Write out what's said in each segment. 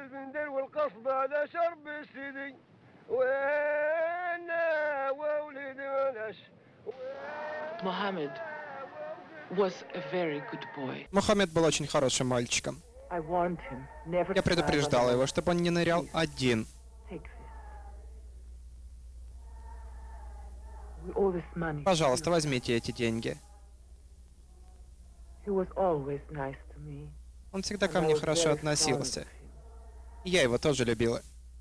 والبندر والقصب هذا شرب السيدي وانا وولد ونش. Mohammed was a very good boy. Мухаммед был очень хорошим мальчиком. I warned him never Я to предупреждал dive его, alone. чтобы он не нырял один. Take this. We owe this money. Пожалуйста, возьмите эти деньги. He was always nice to me. Он всегда ко And I мне was хорошо very fond относился. of him. И я его тоже любила.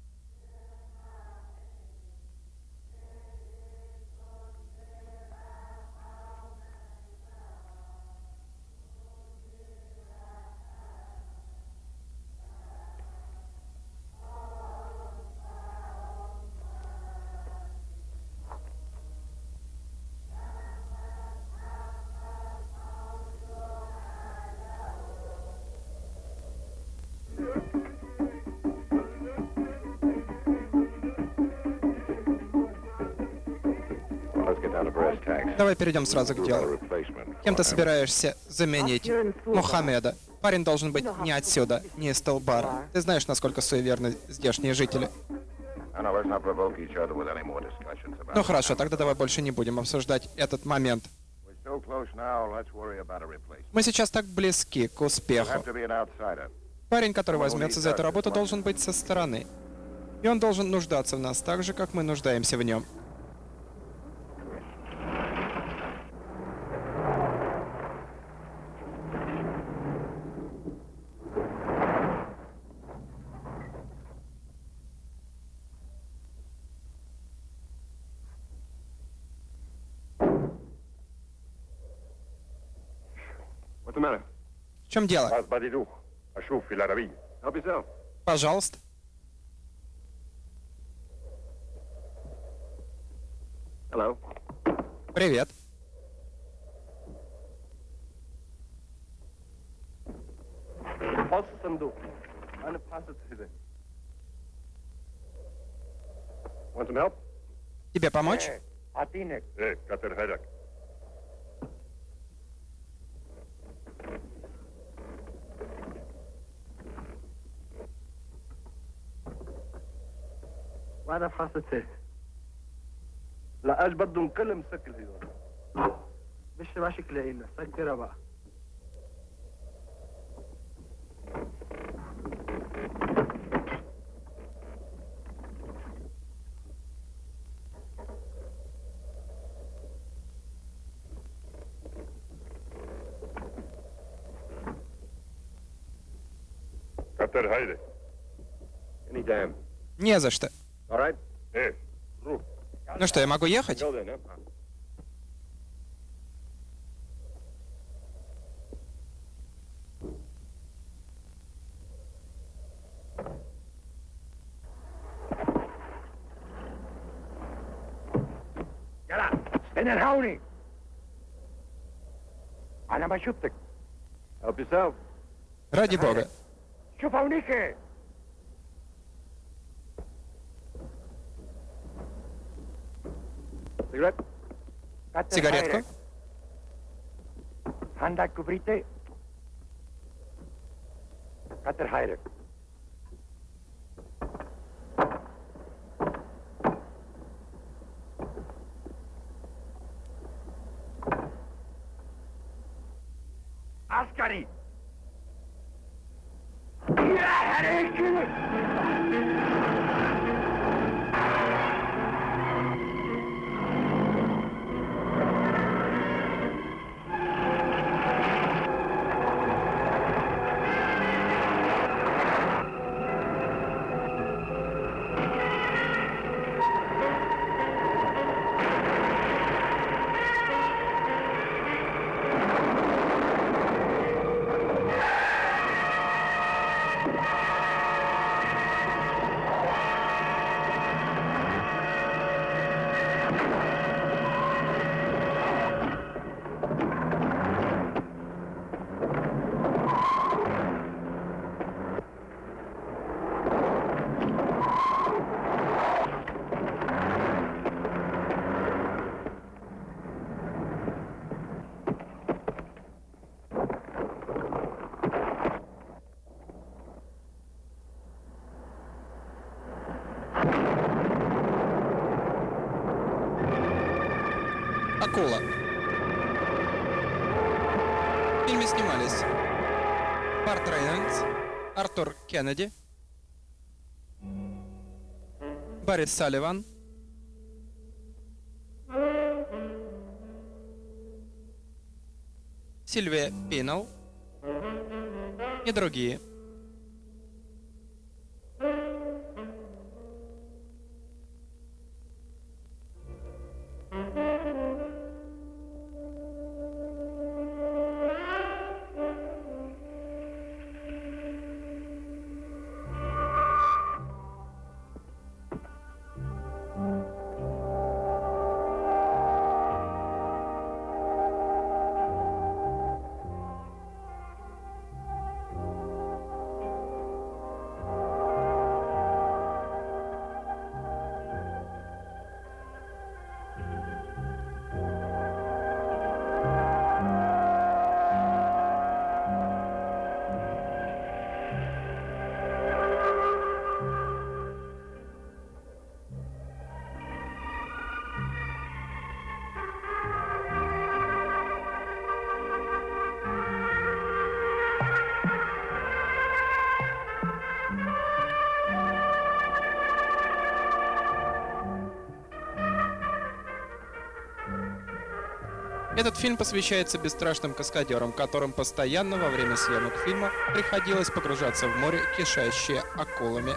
Давай перейдем сразу к делу. Кем ты собираешься заменить Мухаммеда? Парень должен быть не отсюда, не из Телбара. Ты знаешь, насколько суеверны здешние жители. Ну хорошо, тогда давай больше не будем обсуждать этот момент. Мы сейчас так близки к успеху. Парень, который возьмется за эту работу, должен быть со стороны. И он должен нуждаться в нас так же, как мы нуждаемся в нем. В чем дело? Пожалуйста. Привет. Тебе помочь? وانا فحصت لا ايش بدهم كل مسكر هدول مش ماشي كلاقينا سكرها بقى كتر هيدي anytime. Не за что. All right. Ну что, я могу ехать? Go then, huh? يلا استنى الهوني انا ما شفتك. Help yourself. Ради бога. شوف هونيك. Сигаретку? عندك كبريتي؟ كتر خيرك. عسكري. يا هريك. Акула. В фильме снимались Барт Рейнольдс, Артур Кеннеди, Барри Салливан, Сильвия Пинел и другие. Этот фильм посвящается бесстрашным каскадерам, которым постоянно во время съемок фильма приходилось погружаться в море, кишащее акулами.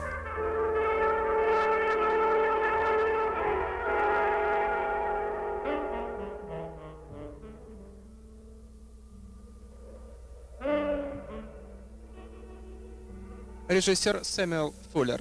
Режиссер Сэмюэл Фуллер.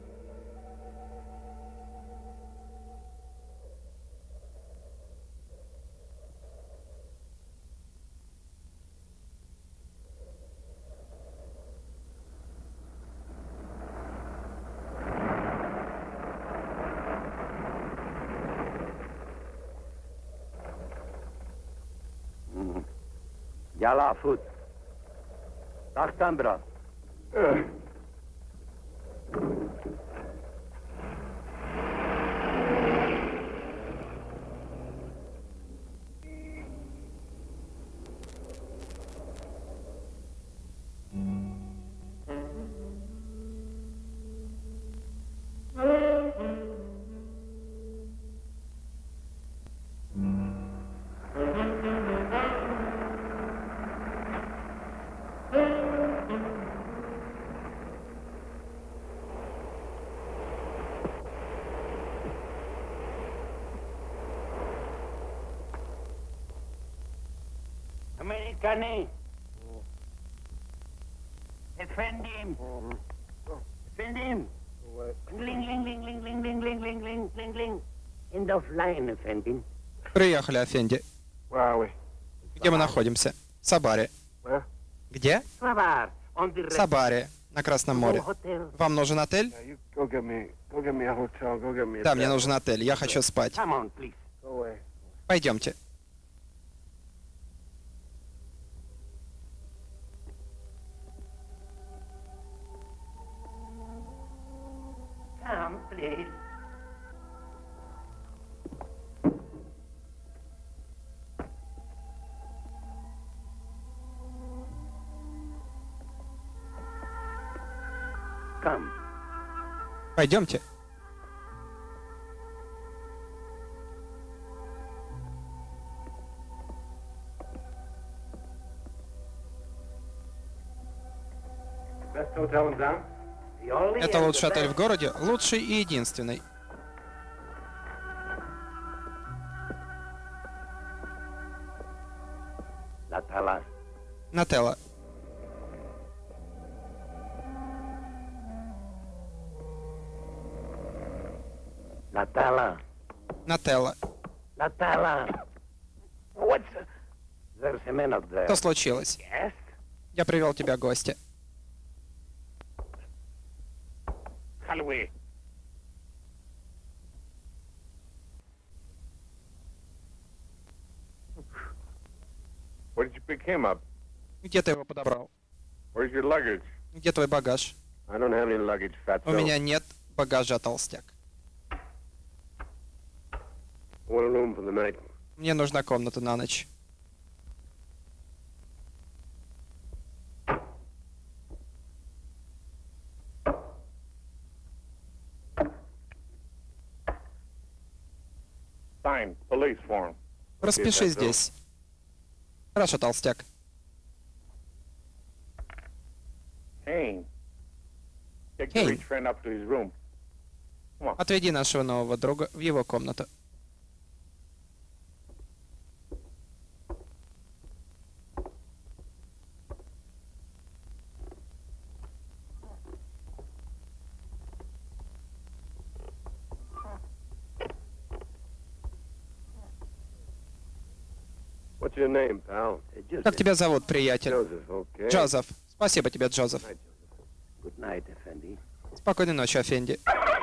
Yalla foot. Taxtan biraz. Amerikani. Efendim. Efendim. Ling, ling, ling, ling, ling, ling, ling, ling, ling, ling, ling. End of line, Efendim. Приехали, Афенди. Где мы находимся? Сабаре. Где? Сабаре, на Красном море. Вам нужен отель? Да, мне нужен отель. Я хочу спать. Пойдемте. Come, please. Come. Пойдемте. Best hotel in town? Это лучший отель в городе, лучший и единственный. Нателла. Нателла. Что случилось? Я привел тебя гостя. Where did you pick him up? Где ты его подобрал? Where's your luggage? Где твой багаж? I don't have any luggage, fatso. У меня нет багажа, толстяк. One room for the night. Мне нужна комната на ночь. Sign police form. Распиши здесь. Хорошо, толстяк. Kane. Take your Kane. rich friend up to his room. Отведи нашего нового друга в его комнату. What's your name, pal? Как тебя зовут, приятель? Joseph, okay. Джозеф. Спасибо тебе, Джозеф. Good night, Effendi. Спокойной ночи, Афенди.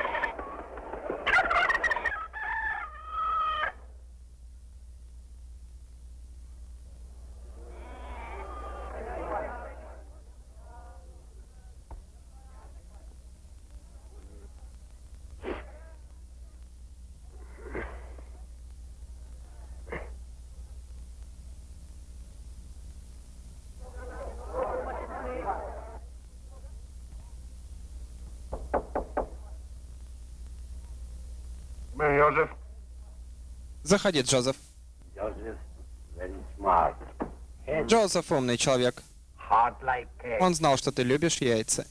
Joseph. Заходи, Джозеф. Joseph, very smart. Head Джозеф умный человек. hard like cake. Он знал, что ты любишь яйца.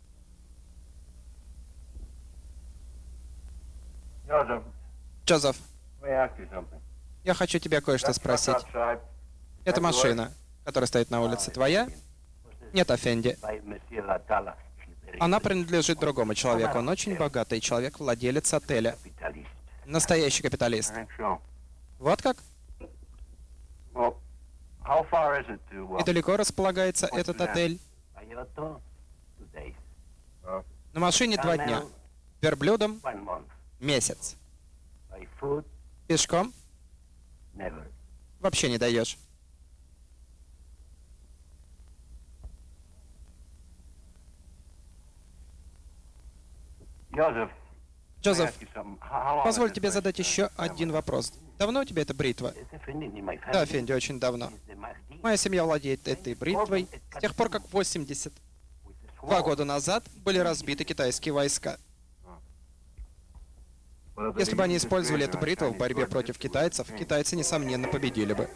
Joseph, Джозеф, let me ask you something. я хочу тебя кое-что спросить. Эта машина, которая стоит на улице, твоя? Нет, Афенди. By Monsieur Latala. Она принадлежит другому человеку. Он очень богатый человек, владелец отеля. Capitalist. Настоящий капиталист. I think so. Вот как? Well, how far is it to... И далеко располагается этот отель? By auto, 2 days. На машине 2 дня. Верблюдом 1 month. месяц. By foot, Пешком never. вообще не даешь. Joseph, Джозеф, ask you something. How long позволь has тебе this задать place еще been? один вопрос. Давно у тебя эта бритва? Is Effendi in my family? Да, Фенди, очень давно. Is the Mahdi Моя семья владеет этой бритвой с тех пор, как 82 года назад были разбиты китайские войска. Well, if Если they бы они used this использовали razor эту on бритву в Chinese борьбе soldiers, против it would китайцев, change. китайцы, несомненно, победили бы.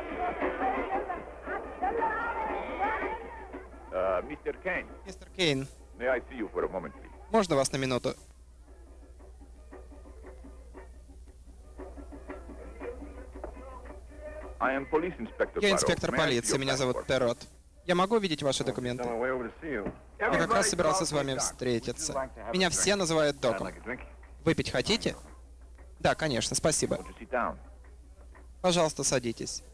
Mr. Kane, Мистер Кейн, may I see you for a moment, please? можно вас на минуту? I am police inspector Я Barrow. инспектор May I see полиции, your меня зовут passport? Перрот. Я могу увидеть ваши On документы? my way over to see you. Я как раз собирался с вами встретиться. Меня все называют I'd Доком. like a drink. Выпить хотите? Да, конечно, спасибо. Won't you sit down? Пожалуйста, садитесь.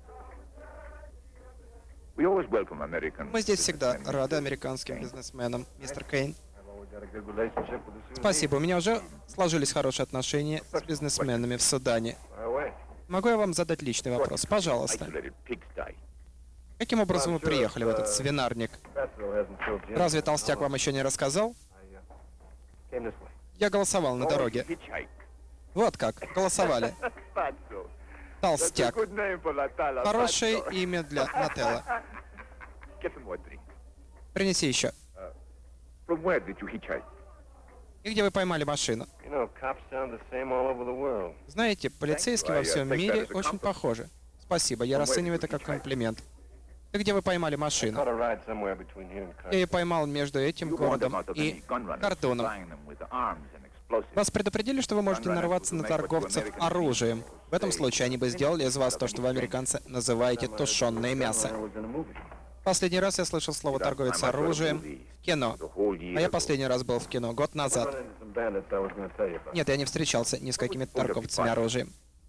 We always welcome American Мы здесь всегда businessmen, рады Mr. американским Kane. бизнесменам, мистер Кейн. I've always had a good relationship with the Sudanese. Спасибо, у меня уже сложились хорошие отношения с бизнесменами в Судане. Fire away. Могу я вам задать личный вопрос? Пожалуйста. Isolated pigsty. Каким образом вы приехали в этот свинарник? Bethel hasn't filled Jim. Разве толстяк вам еще не рассказал? I came this way. Я голосовал на дороге. Hitchhike. Вот как, голосовали. Fatso. Толстяк. Good name for Latala. Хорошее Fatso. имя для Нателла. Get some more drink. Принеси еще. From where did you hitchhike? И где вы поймали машину? You know, cops sound the same all over the world. Знаете, полицейские во всем мире очень похожи. Спасибо, я расцениваю это как комплимент. И где вы поймали Caught машину? a ride somewhere between here and Я ее Carson. поймал между этим You warned them городом out of и any gun runners Картуном. supplying them with arms and explosives. Вас предупредили, что вы можете нарваться на торговцев оружием. В этом случае они бы сделали из вас то, что вы, американцы, называете тушеное мясо. I was in a movie. Последний раз я слышал слово «торговец оружием» в кино. А я последний раз был в кино год Run назад. into some bandits I was going to tell you about. Нет, я не встречался ни с какими торговцами оружием.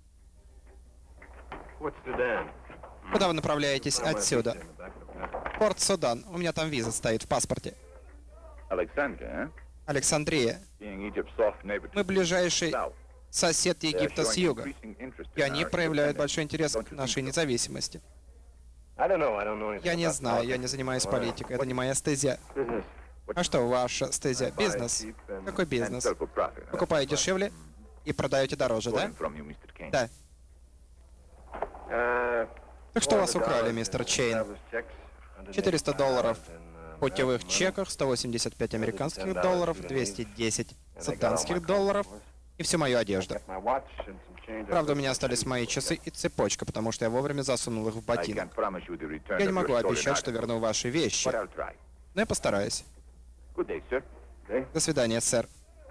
What's Sudan? Куда вы направляетесь Well, my отсюда? visa in the back of the passport. Порт Судан. У меня там виза стоит в паспорте. Alexandria, Александрия. being Egypt's soft neighbor to Мы ближайший south. сосед They are Египта с showing юга. increasing interest И in они our проявляют independence. большой интерес Don't к you нашей think so? независимости. I don't know anything Я не about знаю, я politics. не занимаюсь Well, политикой, это не моя стезя. Business. А что ваша стезя? Бизнес. Какой And бизнес? sell for profit, huh? Покупаю дешевле и продаете дороже, да? Stolen from you, Mr. Kane. Да. Так что вас украли, мистер Чейн? $400 в путевых чеках, 185 американских долларов, 210 саданских долларов и всю мою одежду. Правда, у меня остались мои часы и цепочка, потому что я вовремя засунул их в ботинок. Я не могу обещать, что верну ваши вещи, но я постараюсь. До свидания, сэр.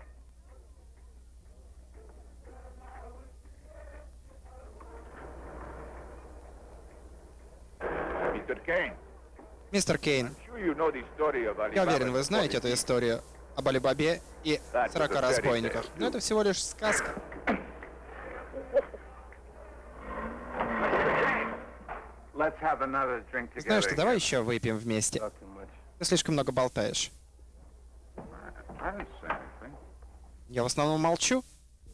Мистер Кейн, я уверен, вы знаете эту историю об Али-Бабе и 40 разбойниках, но это всего лишь сказка. Знаешь что, давай еще выпьем вместе. Ты слишком много болтаешь. Я в основном молчу.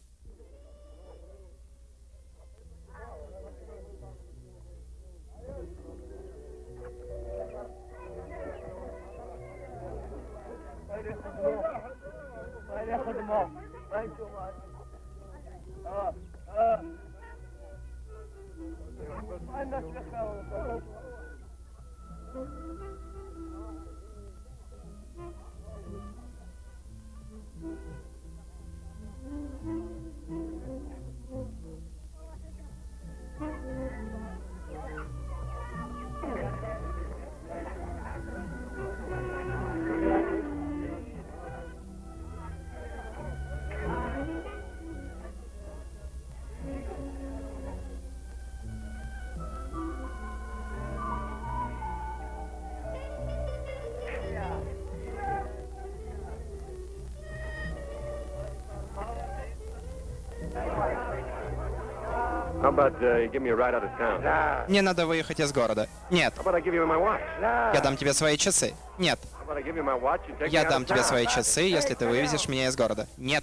Мне надо выехать из города. Нет. Я дам тебе свои часы. Нет. Я дам тебе свои часы, если ты вывезешь меня из города. Нет.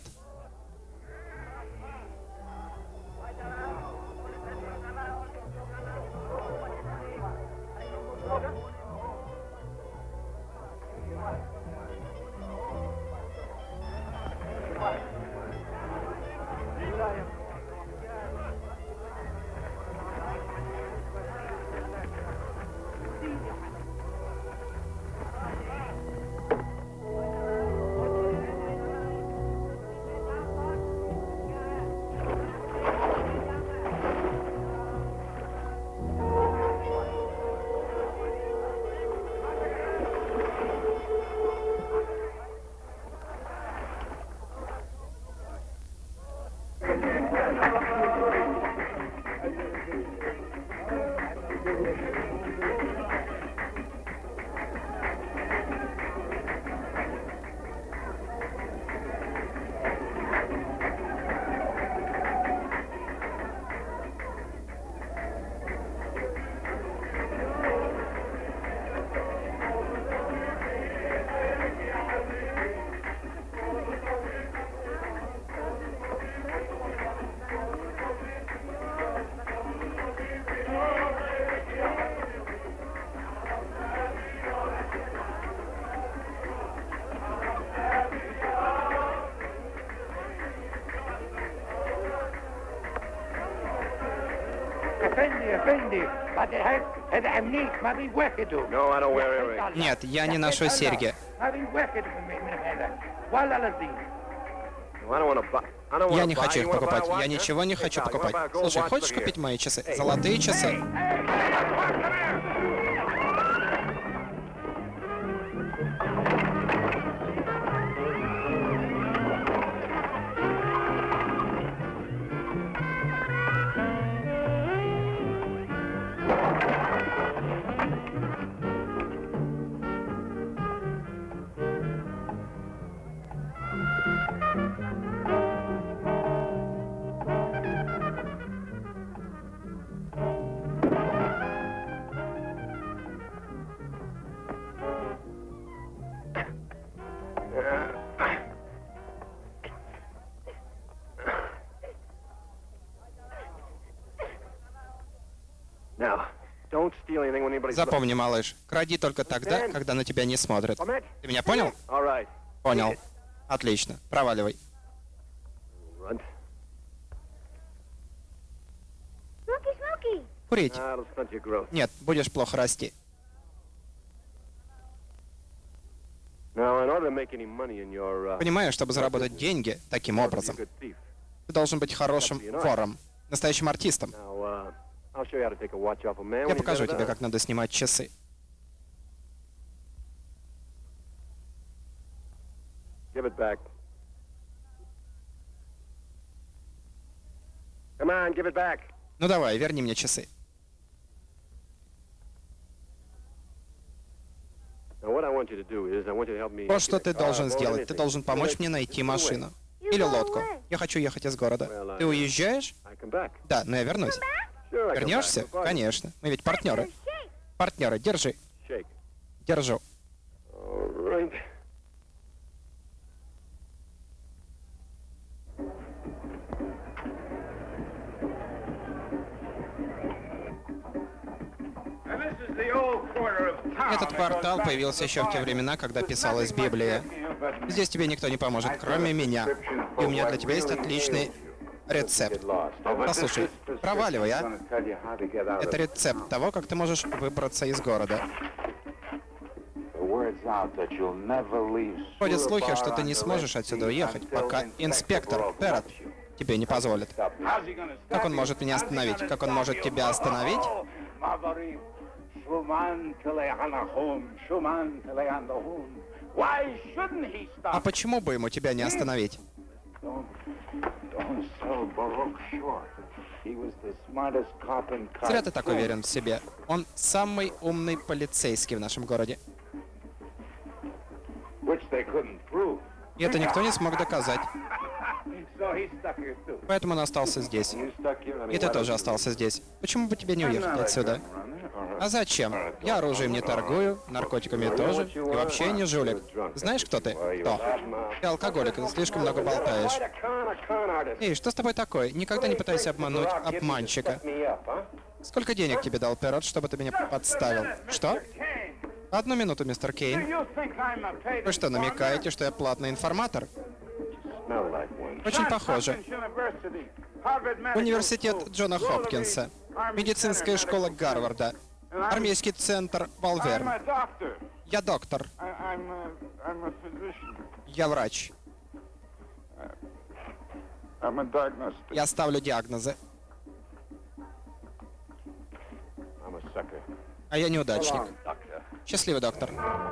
Нет, я не ношу серьги. Я не хочу их покупать. Я ничего не хочу покупать. Слушай, хочешь купить мои часы? Золотые часы? Запомни, малыш, кради только тогда, когда на тебя не смотрят. Ты меня понял? Понял. Отлично. Проваливай. Курить. That'll stunt your growth. Нет, будешь плохо расти. Now, in order to make any money in your, Понимаешь, чтобы заработать деньги таким be a образом, good thief. ты должен быть хорошим вором, настоящим артистом. Now, I'll show you how to take a watch off a man. Я when he's покажу got it тебе, on. как надо снимать часы. Give it back. Come on, give it back. Ну давай, верни мне часы. Now, what I want you to do is, I want you to help me. Вот что get a ты car, должен boat, сделать. Ты anything. должен помочь мне найти машину. Или лодку. Я хочу ехать из города. Ты уезжаешь? I come back. Да, но я вернусь. Sure, I come Вернешься? back. No problem. Конечно. Мы ведь партнеры. Партнеры, держи. Shake. Держу. All right. Этот квартал появился еще в те времена, когда писалась Библия. Здесь тебе никто не поможет, кроме меня. И у меня для тебя есть отличный рецепт. Послушай, проваливай, а? Это рецепт того, как ты можешь выбраться из города. Ходят слухи, что ты не сможешь отсюда уехать, пока инспектор Перрот тебе не позволит. Как он может меня остановить? Как он может тебя остановить? А почему бы ему тебя не остановить? Зря ты так уверен в себе. Он самый умный полицейский в нашем городе. И это никто не смог доказать. Поэтому он остался здесь. И ты тоже остался здесь. Почему бы тебе не уехать отсюда? А зачем? Я оружием не торгую, наркотиками тоже, и вообще не жулик. Знаешь, кто ты? Кто? Ты алкоголик, ты слишком много болтаешь. Эй, что с тобой такое? Никогда не пытайся обмануть обманщика. Сколько денег тебе дал Перрот, чтобы ты меня подставил? Что? Одну минуту, мистер Кейн. Вы что, намекаете, что я платный информатор? Очень похоже. Университет Джона Хопкинса, медицинская школа Гарварда, армейский центр Валверн. Я доктор. Я врач. Я ставлю диагнозы. А я неудачник. Счастливый, доктор.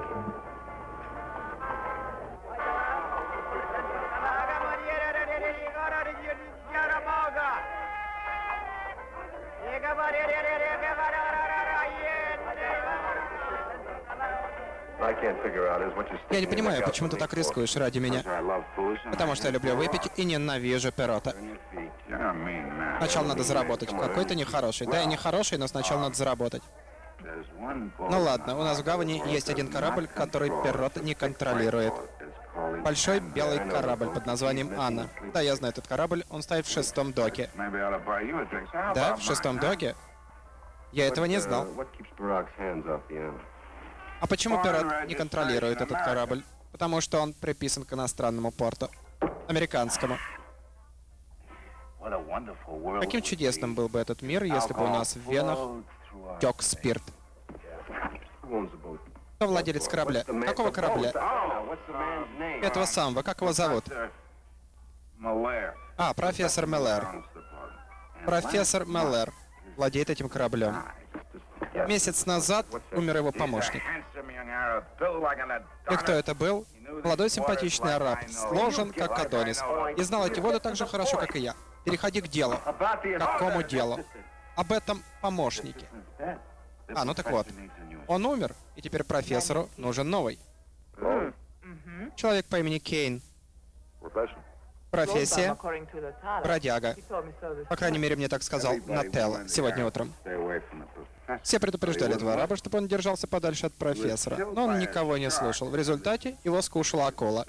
Я не понимаю, почему ты так рискуешь ради меня. Потому что я люблю выпить и ненавижу Перрота. Сначала надо заработать. Какой ты нехороший. Да, я нехороший, но сначала надо заработать. Ну ладно, у нас в гавани есть один корабль, который Перрот не контролирует. Большой белый корабль под названием Анна. Да, я знаю этот корабль, он стоит в 6-м доке. Да, в 6-м доке? Я этого не знал. А почему Перрот не контролирует этот корабль? Потому что он приписан к иностранному порту. Американскому. Каким чудесным был бы этот мир, если бы у нас в венах тек спирт. Кто владелец корабля? Какого корабля? Этого самого. Как его зовут? А, профессор Меллер. Профессор Меллер владеет этим кораблем. Месяц назад умер его помощник. И кто это был? Молодой симпатичный араб, сложен как Адонис, и знал эти воды так же хорошо, как и я. Переходи к делу. Какому делу? Об этом помощнике. А, ну так вот. Он умер, и теперь профессору нужен новый. Человек по имени Кейн. Профессия — бродяга. По крайней мере, мне так сказал Нателло сегодня утром. Все предупреждали этого араба, чтобы он держался подальше от профессора, но он никого не слушал. В результате его скушала акула.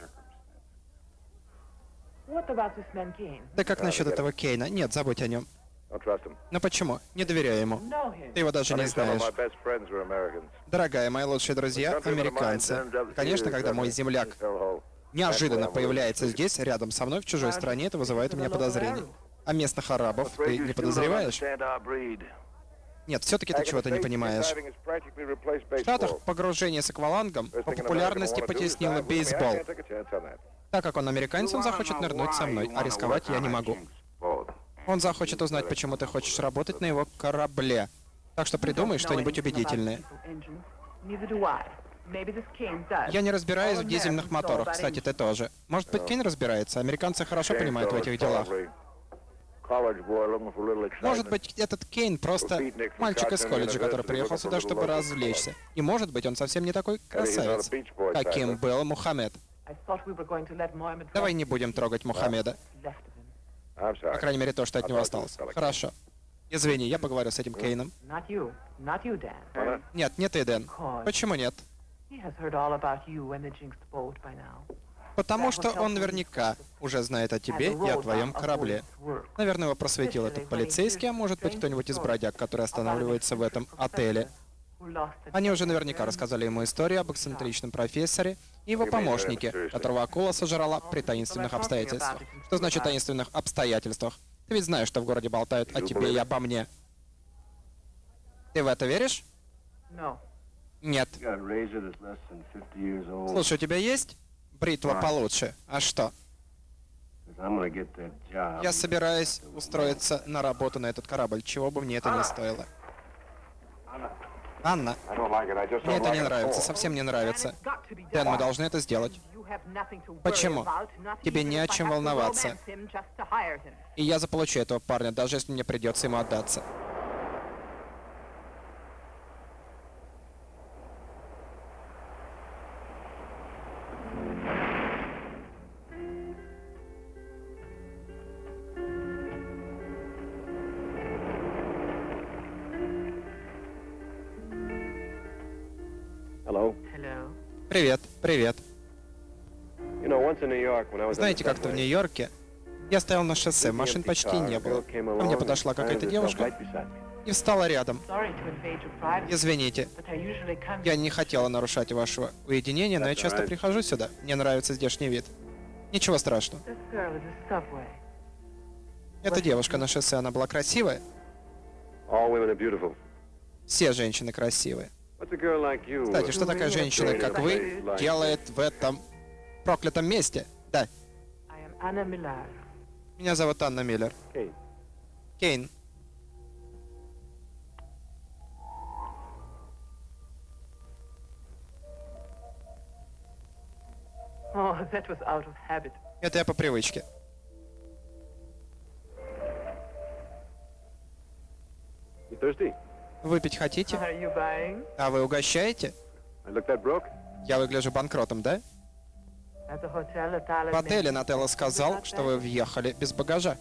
Да как насчет этого Кейна? Нет, забудь о нем. Но почему? Не доверяю ему. Ты его даже не знаешь. Дорогая, мои лучшие друзья — американцы. Конечно, когда мой земляк неожиданно появляется здесь, рядом со мной, в чужой стране, это вызывает у меня подозрения. А местных арабов ты не подозреваешь? Нет, все-таки ты чего-то не понимаешь. В Штатах погружение с аквалангом по популярности потеснило бейсбол. Так как он американец, он захочет нырнуть со мной, а рисковать я не могу. Он захочет узнать, почему ты хочешь работать на его корабле. Так что придумай что-нибудь убедительное. Я не разбираюсь в дизельных моторах, кстати, ты тоже. Может быть, Кейн разбирается? Американцы хорошо понимают в этих делах. Может быть, этот Кейн просто мальчик из колледжа, который приехал сюда, чтобы развлечься. И может быть, он совсем не такой красавец, каким был Мухаммед. Давай не будем трогать Мухаммеда. По крайней мере, то, что от него осталось. Хорошо. Извини, я поговорю с этим Кейном. Нет, не ты, Дэн. Почему нет? Потому что он наверняка уже знает о тебе и о твоем корабле. Наверное, его просветил этот полицейский, а может быть кто-нибудь из бродяг, который останавливается в этом отеле. Они уже наверняка рассказали ему историю об эксцентричном профессоре и его помощнике, которого акула сожрала при таинственных обстоятельствах. Что значит таинственных обстоятельствах? Ты ведь знаешь, что в городе болтают о тебе и обо мне. Ты в это веришь? Нет. Слушай, у тебя есть бритва получше? А что? Я собираюсь устроиться на работу на этот корабль, чего бы мне это ни стоило. Анна, мне это не нравится, совсем не нравится. Дэн, мы должны это сделать. Почему? Тебе не о чем волноваться. И я заполучу этого парня, даже если мне придется ему отдаться. Привет, привет. Знаете, как-то в Нью-Йорке я стоял на шоссе, машин почти не было. Ко мне подошла какая-то девушка и встала рядом. Извините, я не хотела нарушать вашего уединения, но я часто прихожу сюда. Мне нравится здешний вид. Ничего страшного. Эта девушка на шоссе, она была красивая? Все женщины красивые. Кстати, что такая женщина, как вы, делает в этом проклятом месте? Да. Меня зовут Анна Миллер. Кейн. Это я по привычке. Выпить хотите? А вы угощаете? Я выгляжу банкротом, да? В отеле Нателло сказал, что вы въехали без багажа.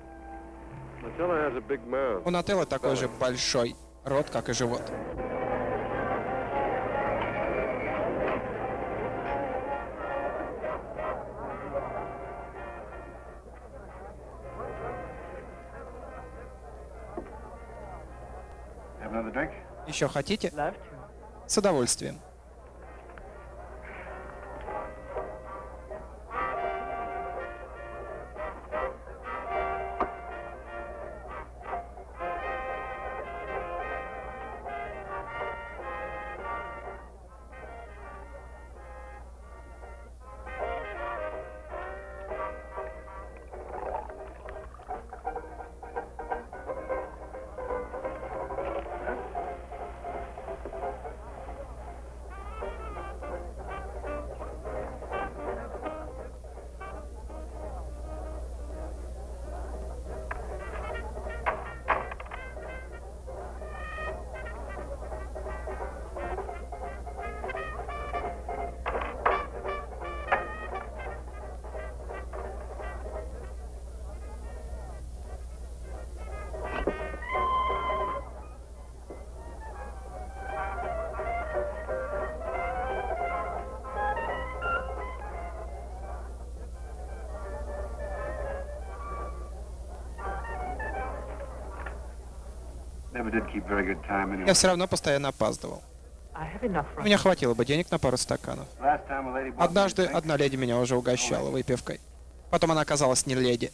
У Нателло такой же большой рот, как и живот. Еще хотите? С удовольствием. Я все равно постоянно опаздывал. У меня хватило бы денег на пару стаканов. Однажды одна леди меня уже угощала выпивкой. Потом она оказалась не леди.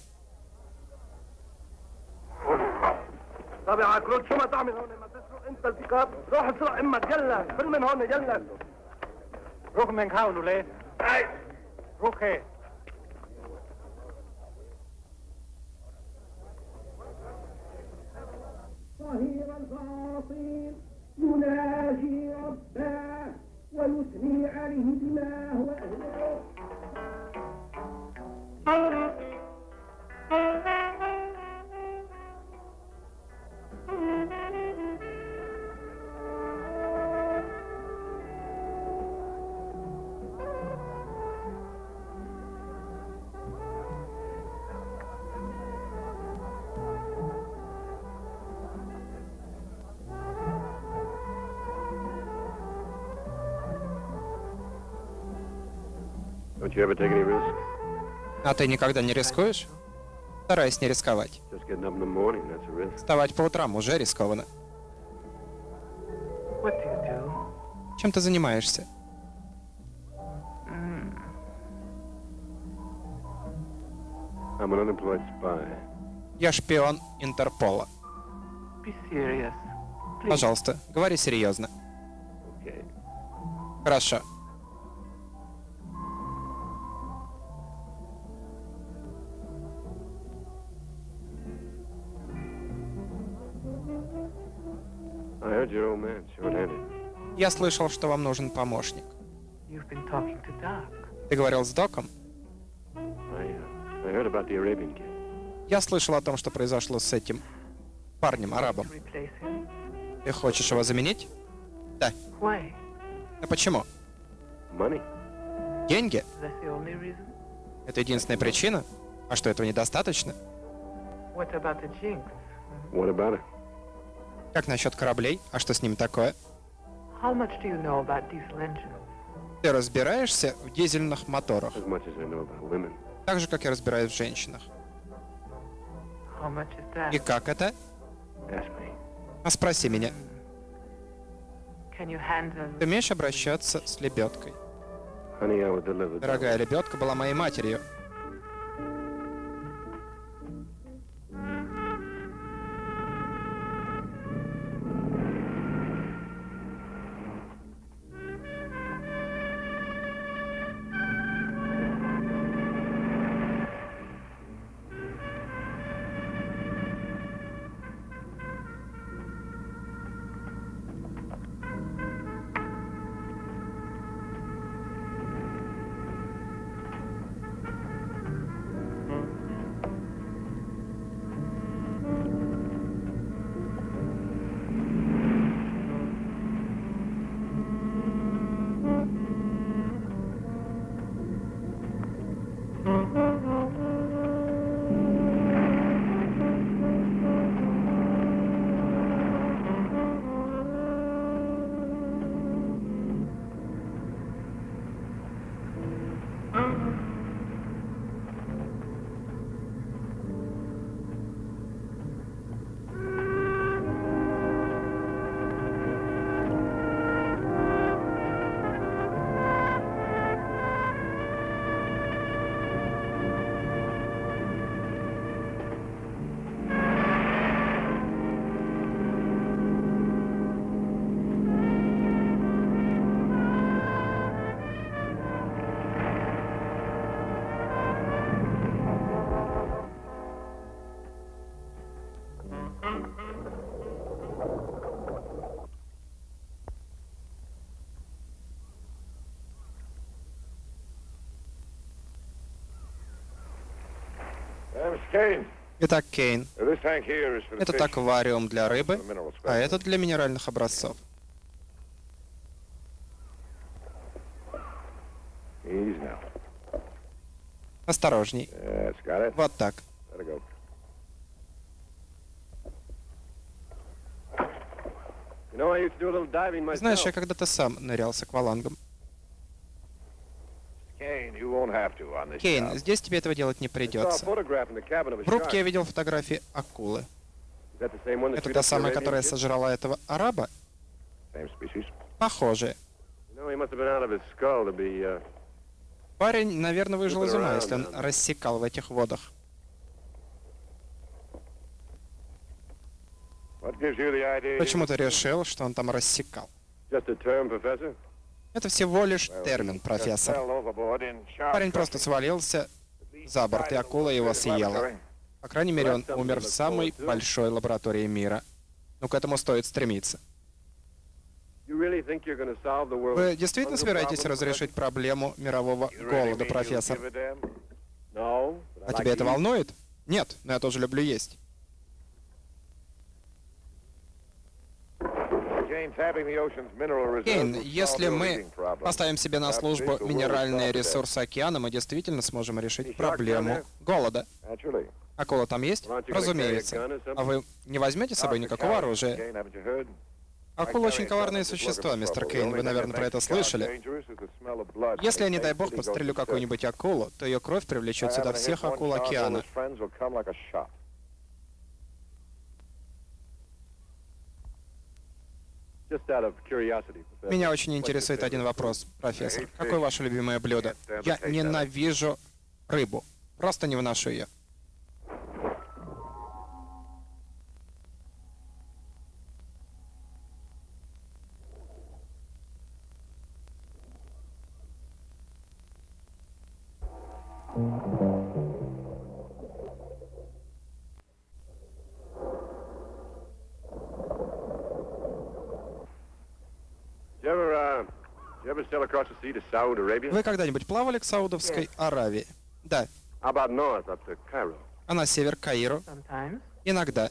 انت البيكاب روح اسرع امك يلا فل من هون يلا روح من حوله ليه؟ روح ايه؟ صهير الفاصل يناجي رباه ويثني عليه بما هو أهله. Don't you ever take any risks? А ты никогда не рискуешь? Стараюсь не рисковать. Just getting up in the morning, that's a risk. Вставать по утрам уже рискованно. What do you do? Чем ты занимаешься? I'm an unemployed spy. Я шпион Интерпола. Be serious. Please. Пожалуйста, говори серьезно. Okay. Хорошо. I heard your old man short-handed. Я слышал, что вам нужен помощник. You've been talking to Doc. Ты говорил с Доком? I heard about the Arabian kid. Я слышал о том, что произошло с этим парнем, арабом. Replace him? Ты хочешь его заменить? Да. Why? А почему? Money? Деньги? That's the only reason? Это единственная причина? А что, этого недостаточно? What about the Jinx? What about it? Как насчет кораблей? А что с ними такое? How much do you know about diesel engines? Ты разбираешься в дизельных моторах, As much as I know about women. так же, как я разбираюсь в женщинах. How much is И that? как это? Ask me. А спроси меня. Can you handle? Ты умеешь обращаться с лебедкой? Honey, I would deliver. Дорогая лебедка была моей матерью. Итак, Кейн, этот аквариум для рыбы, а этот для минеральных образцов. Осторожней. Вот так. Знаешь, я когда-то сам нырял с аквалангом. Кейн, здесь тебе этого делать не придется. В рубке я видел фотографии акулы. Это та самая, которая сожрала этого араба? Похоже. Парень, наверное, выжил из ума, если он рассекал в этих водах. What gives you the idea? Почему ты решил, что он там рассекал? Just a term, Professor? Это всего лишь термин, профессор. Fell overboard in shark Парень просто свалился за борт, и акула его съела. По крайней мере, он умер в самой большой лаборатории мира. Ну, к этому стоит стремиться. You really think you're gonna solve the world's Вы действительно hunger собираетесь problem, разрешить проблему мирового You really голода, mean you профессор? give a damn? No, but I А like тебя это to eat. волнует? Нет, но я тоже люблю есть. Jane, tapping the ocean's mineral reserves Кейн, will solve если your мы eating problem. поставим себе на службу минеральные ресурсы океана, мы действительно сможем решить проблему голода. Naturally. Акула там есть? Разумеется. А вы не возьмете с собой никакого оружия? Jane, haven't you heard? Акулы очень коварные существа, мистер Кейн. Вы, наверное, про это слышали. Если я, не дай бог, подстрелю какую-нибудь акулу, то ее кровь привлечет сюда всех акул океана. Меня очень интересует один вопрос, профессор. Какое ваше любимое блюдо? Я ненавижу рыбу. Просто не выношу ее. You ever sail across the sea to Saudi Arabia? Вы когда-нибудь плавали к Саудовской Аравии? Да. How about north up to Cairo? А на север к Каиру? Sometimes. Иногда.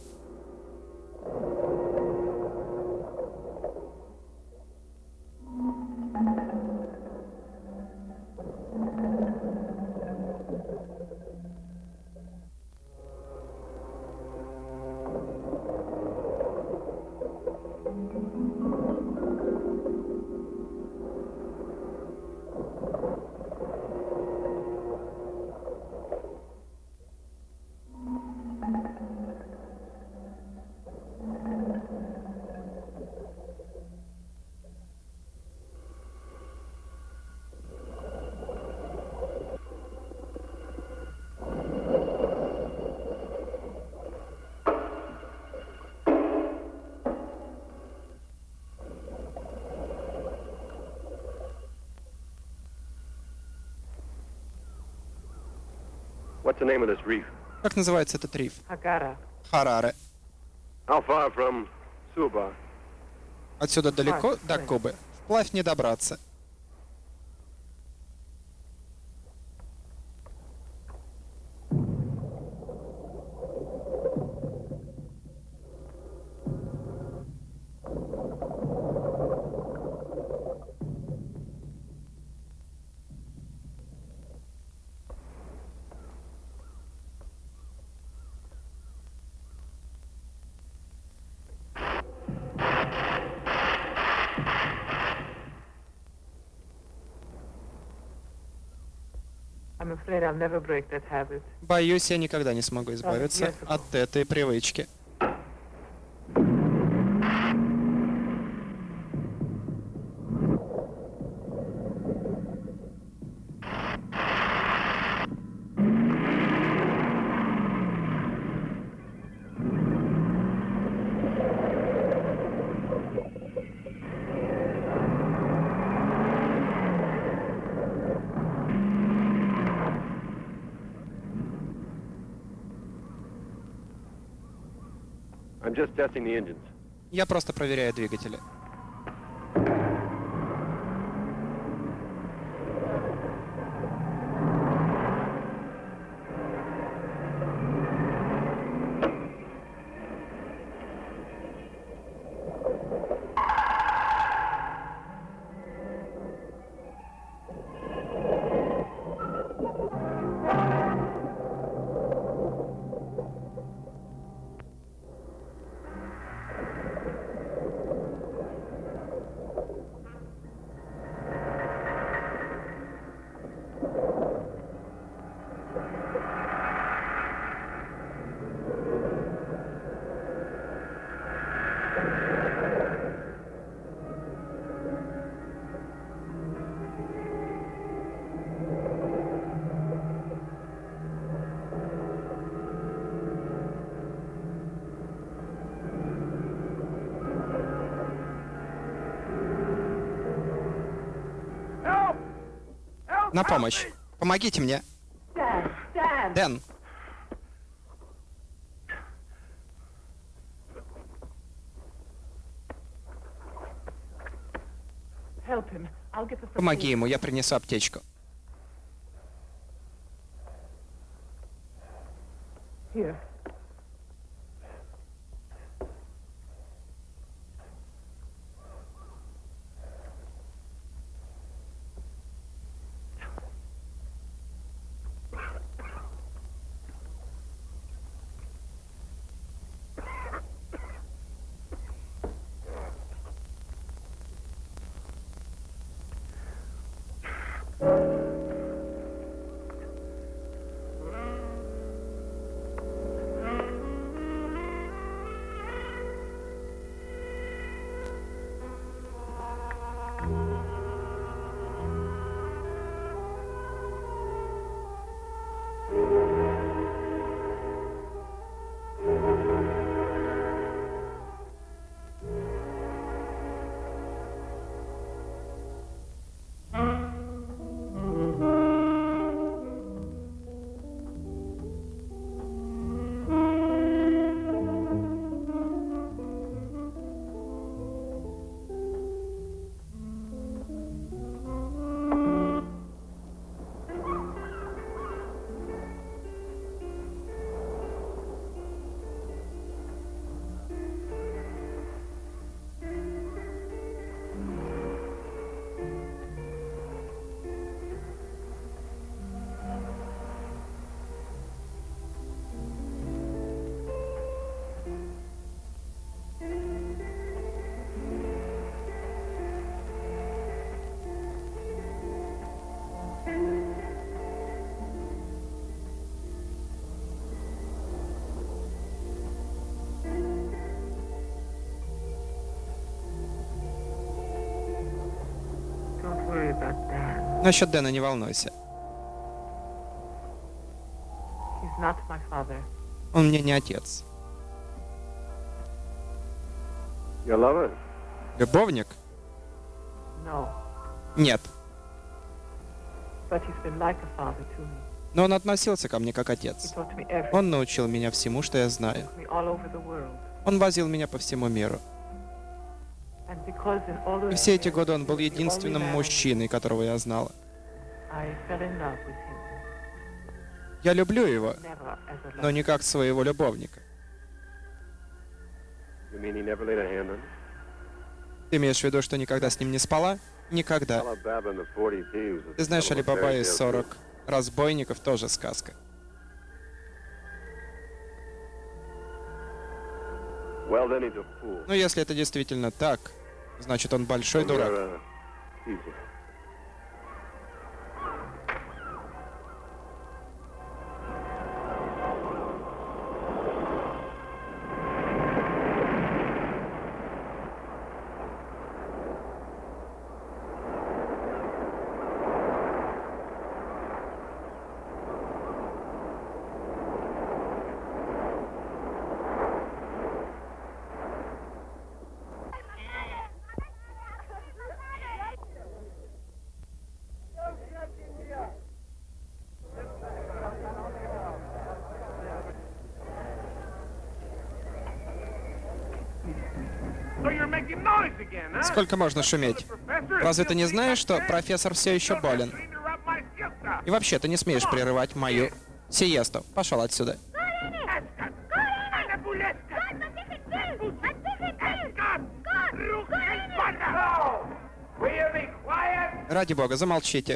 What's the name of this reef? Как называется этот риф? Hagara. Хараре. How far from Suba? Отсюда далеко до Кубы. Вплавь не добраться. I'm afraid I'll never break that habit. Боюсь, я никогда не смогу избавиться от этой привычки. I'm just testing the engines. Я просто проверяю двигатели. На помощь. Помогите мне. Дэн. Help him. I'll get the Помоги ему, я принесу аптечку. Here. Don't worry about Dan. Насчет Дэна не волнуйся. He's not my father. Он мне не отец. Your lover? Любовник? No. Нет. But he's been like a father to me. Но он относился ко мне как He отец. taught me everything. Он научил меня всему, что я знаю. Me all over the world. Он возил меня по всему миру. And because in all И those все эти years, годы он был he was the only единственным man мужчиной, которого я знала. I fell in love with him. Я люблю его, Never as a но lover. не как своего любовника. You mean he never laid a hand on you? Ты имеешь в виду, что никогда с ним не спала? Никогда. Alibaba and the 40 thieves was Ты знаешь, a Али-Баба fairy и tale 40 разбойников тоже сказка. too. Well, then he's a fool. Но если это действительно так, значит он большой You're дурак. a teaser. Сколько можно шуметь? Разве ты не знаешь, что профессор все еще болен? И вообще, ты не смеешь прерывать мою сиесту. Пошел отсюда. Ради бога, замолчите.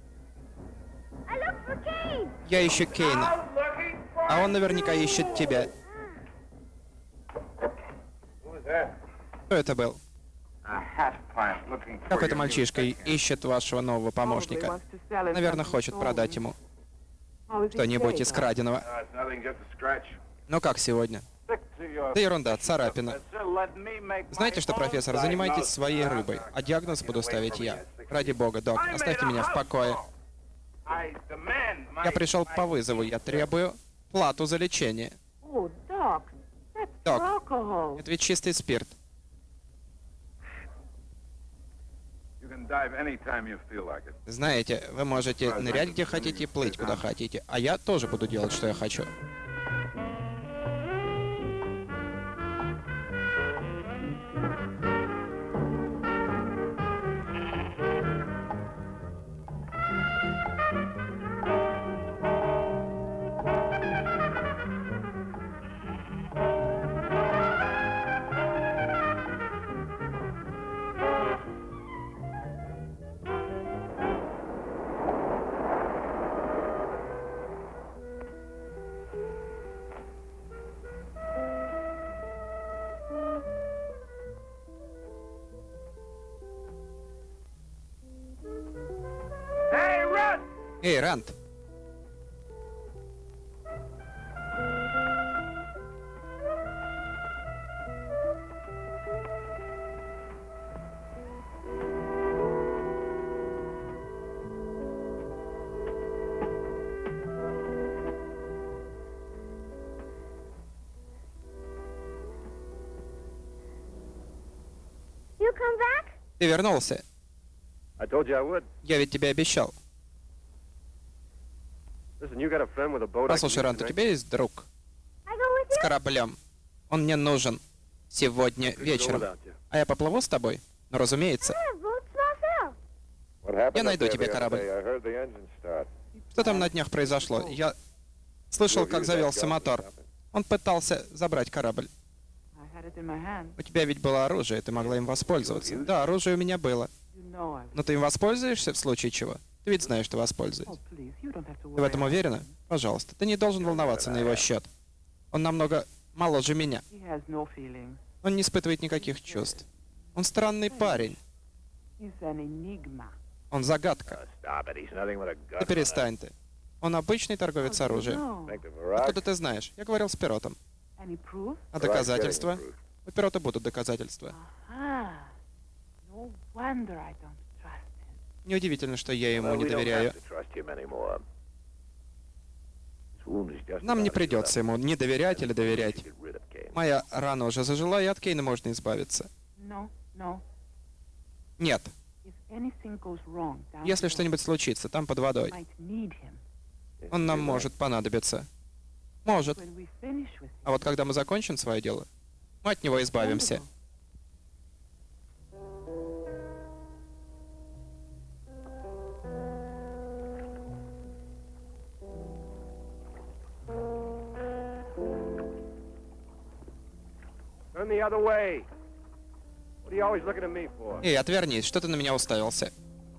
Я ищу Кейна. А он наверняка ищет тебя. Кто это был? Какой-то мальчишка ищет вашего нового помощника. Наверное, хочет продать ему что-нибудь из краденого. Но как сегодня? Да ерунда, царапина. Знаете что, профессор, занимайтесь своей рыбой, а диагноз буду ставить я. Ради бога, док, оставьте меня в покое. Я пришел по вызову, я требую плату за лечение. Oh, Doc, that's Док, alcohol. это ведь чистый спирт. dive anytime you feel like it. Знаете, вы можете нырять где хотите, плыть куда хотите, а я тоже буду делать, что я хочу. Эй, Рант! You come back? Ты вернулся. I told you I would. Я ведь тебе обещал. Listen, you got a friend with a boat I can Послушай, use Рант, у tonight? тебя есть друг I go with с you? кораблем. Он мне нужен сегодня вечером. А я поплыву с тобой? Ну, разумеется. Yeah, boat's lost out. What happened Я up найду there тебе the other корабль. day? I heard the engine start. Что там на днях произошло? Я слышал, как завелся мотор. Он пытался забрать корабль. I had it in my hand. У тебя ведь было оружие, ты могла им воспользоваться. Да, оружие у меня было. You know I will. Но ты им воспользуешься в случае чего? Ты ведь знаешь, что Oh, воспользуешься. please, you don't have to Ты в этом worry. уверена? Пожалуйста, ты не должен волноваться на его счет. Он намного моложе меня. He has no feelings. Он не испытывает никаких чувств. Он странный парень. He's an enigma. Он загадка. Stop it. He's nothing but a Да gun. перестань ты. Он обычный торговец оружием. No. Откуда ты знаешь? Я говорил с Пиротом. Any proof? А доказательства? У Пирота будут доказательства. Aha. No wonder I don't trust him. Неудивительно, что я ему Well, не we don't доверяю. have to trust him anymore. His wound is just Нам не about придется healed up. ему не доверять или We доверять. should get rid of Kane. Моя рана уже зажила, и от Кейна можно избавиться. No, no. Нет. If anything goes wrong down Если below, что-нибудь случится там под водой, might need him. он нам может понадобиться. Может. When we finish with him. А вот когда мы закончим свое дело, мы от него избавимся. Wonderful. Turn the other way. What are you always looking at me for? Эй, отвернись, что ты на меня уставился?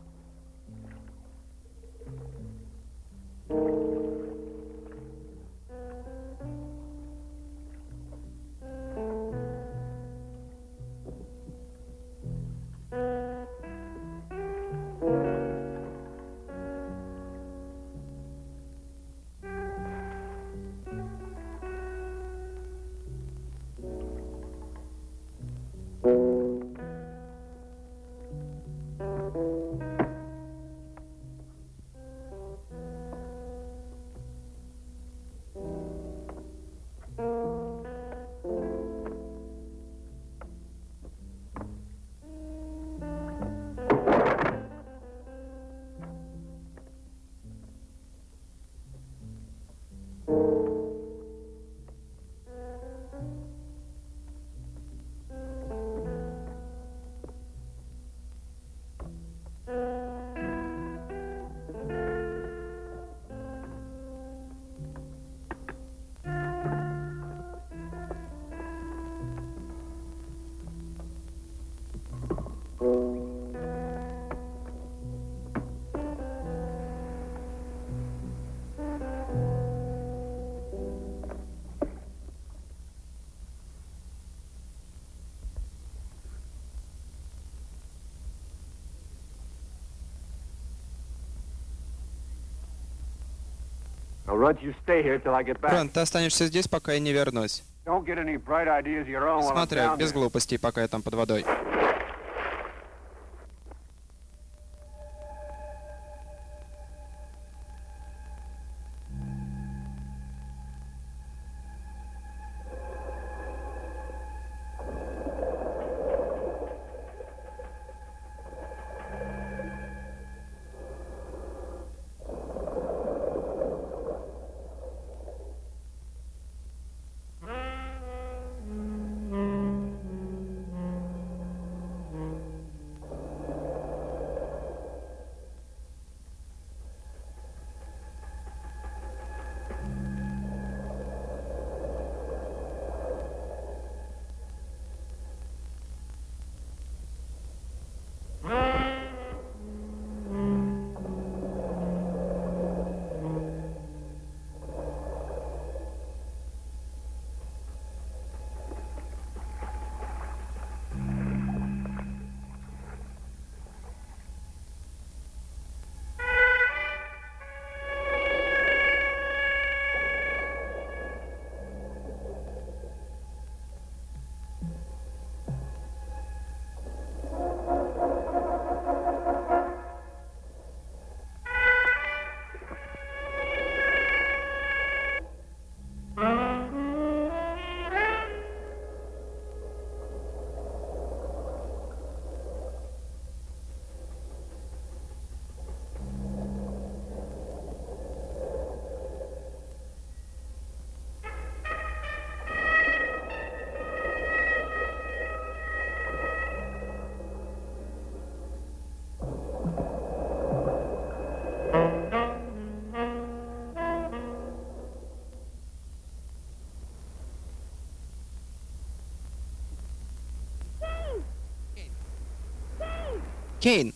Now, Runt, you stay here till I get back. Рант, ты останешься здесь, пока я не вернусь. Don't get any bright ideas of your own while I'm Смотри, down без there. глупостей, пока я там под водой. Кейн!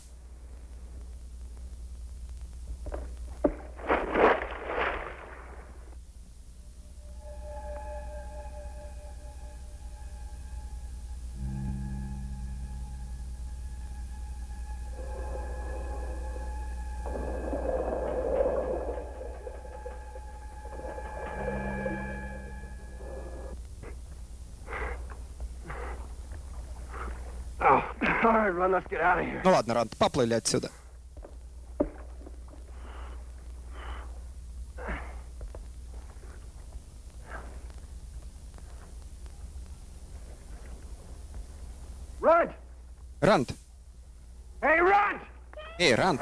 All right, run, let's get out of here. Ну ладно, Ранд, поплыли отсюда. Run! Ранд! Hey, run! Эй, Ранд!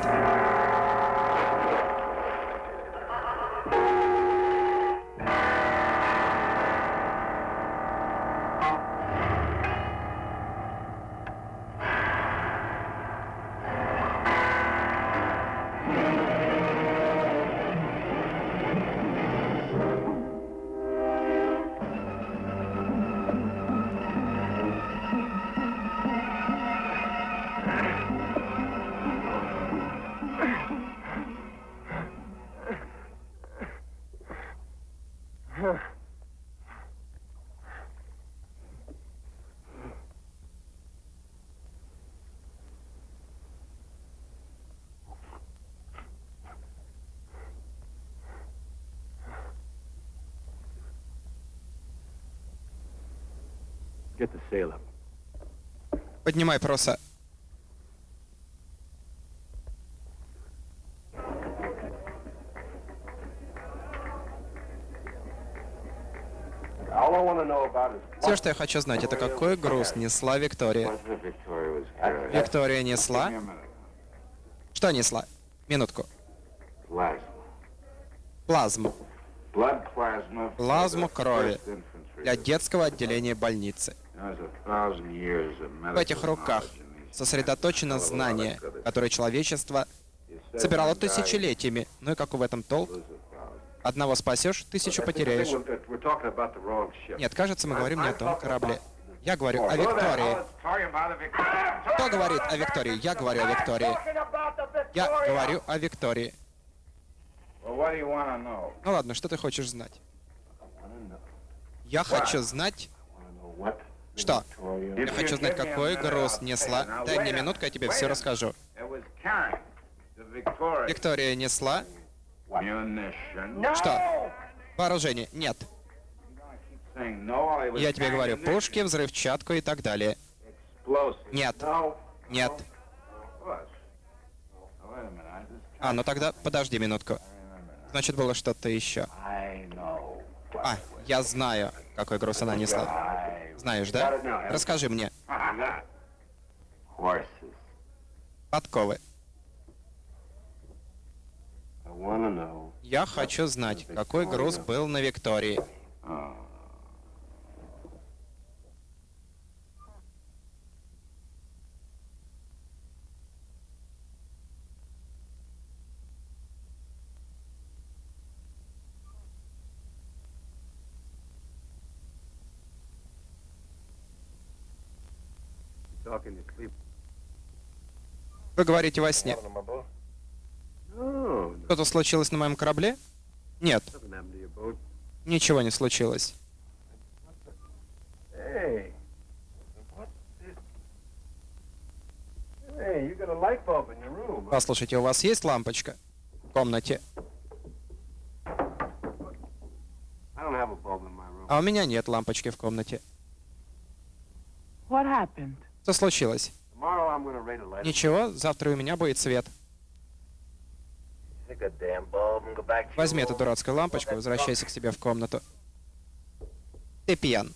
Get the sail up. Поднимай паруса. All I want to know about is Все, что я хочу знать, это какой груз несла Виктория. Виктория несла? Что несла? Минутку. Плазму. Плазму крови для детского отделения больницы. В этих руках сосредоточено знание, которое человечество собирало тысячелетиями. Ну и какой в этом толк? Одного спасешь, 1000 потеряешь. Нет, кажется, мы говорим не о том корабле. Я говорю о Виктории. Кто говорит о Виктории? Я говорю о Виктории. Я говорю о Виктории. Ну ладно, что ты хочешь знать? Я хочу знать... Что? Я хочу знать, какой груз несла... Дай мне минутку, я тебе все расскажу. Виктория несла... Что? Вооружение? Нет. Я тебе говорю, пушки, взрывчатку и так далее. Нет. Нет. А, ну тогда подожди минутку. Значит, было что-то еще. А, я знаю, какой груз она несла. Знаешь, да? Расскажи мне. Подковы. Я хочу знать, какой груз был на Виктории. Вы говорите во сне. Что-то случилось на моем корабле? Нет. Ничего не случилось. Послушайте, у вас есть лампочка в комнате? А у меня нет лампочки в комнате. What happened? Что случилось? Ничего, завтра у меня будет свет. Возьми эту дурацкую лампочку, возвращайся к себе в комнату. Ты пьян.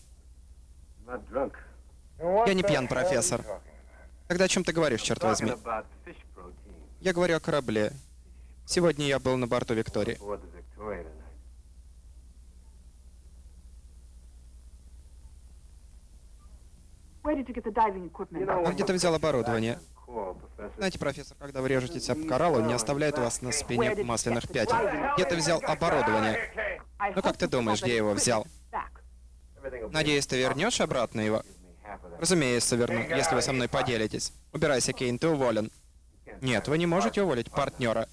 Я не пьян, профессор. Тогда о чем ты говоришь, черт возьми? Я говорю о корабле. Сегодня я был на борту Виктории. А где ты взял оборудование? Знаете, профессор, когда вы режетесь об кораллу, не оставляет у вас на спине масляных пятен. Где ты взял оборудование? Ну как ты думаешь, где я его взял? Надеюсь, ты вернешь обратно его? Разумеется, верну, если вы со мной поделитесь. Убирайся, Кейн, ты уволен. Нет, вы не можете уволить партнера.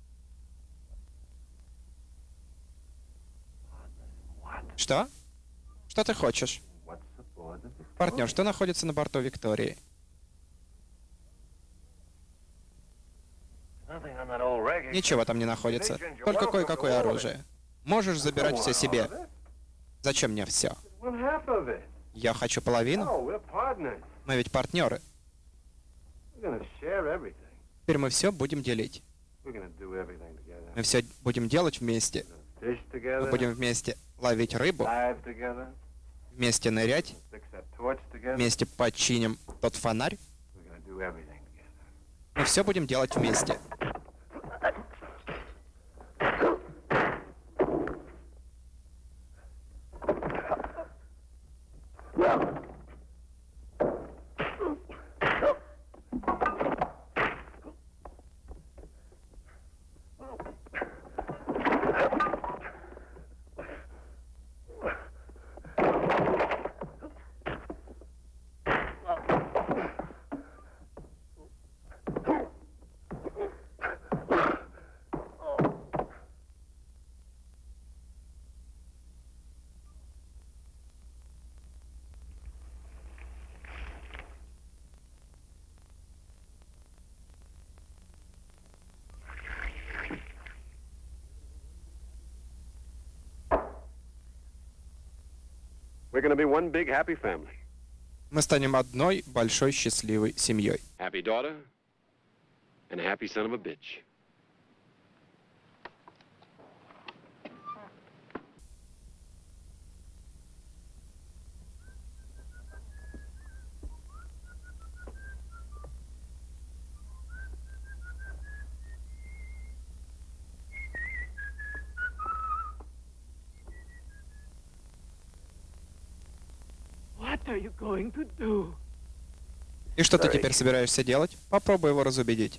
Что? Что ты хочешь? Партнер, что находится на борту Виктории? Ничего там не находится. Только кое-какое оружие. Можешь забирать все себе. Зачем мне все? Я хочу половину. Мы ведь партнеры. Теперь мы все будем делить. Мы все будем делать вместе. Мы будем вместе ловить рыбу, вместе нырять, вместе починим тот фонарь. Мы все будем делать вместе. We're going to be one big happy family. Мы станем одной большой счастливой семьей. Happy daughter and a happy son of a bitch. What are you going to do? И что ты теперь собираешься делать? Попробуй его разубедить.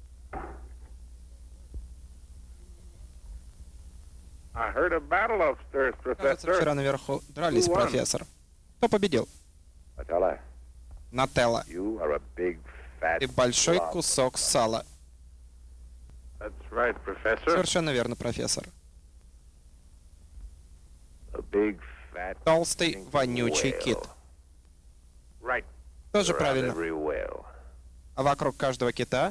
I heard a battle upstairs, Кажется, Professor. вчера наверху дрались, профессор. Кто победил? Atella, Нателла. you are a big fat Ты большой slob. кусок сала. That's right, Professor. Совершенно верно, профессор. A big fat Толстый, stinking вонючий whale. кит. Right. Тоже Around правильно. every whale А вокруг каждого кита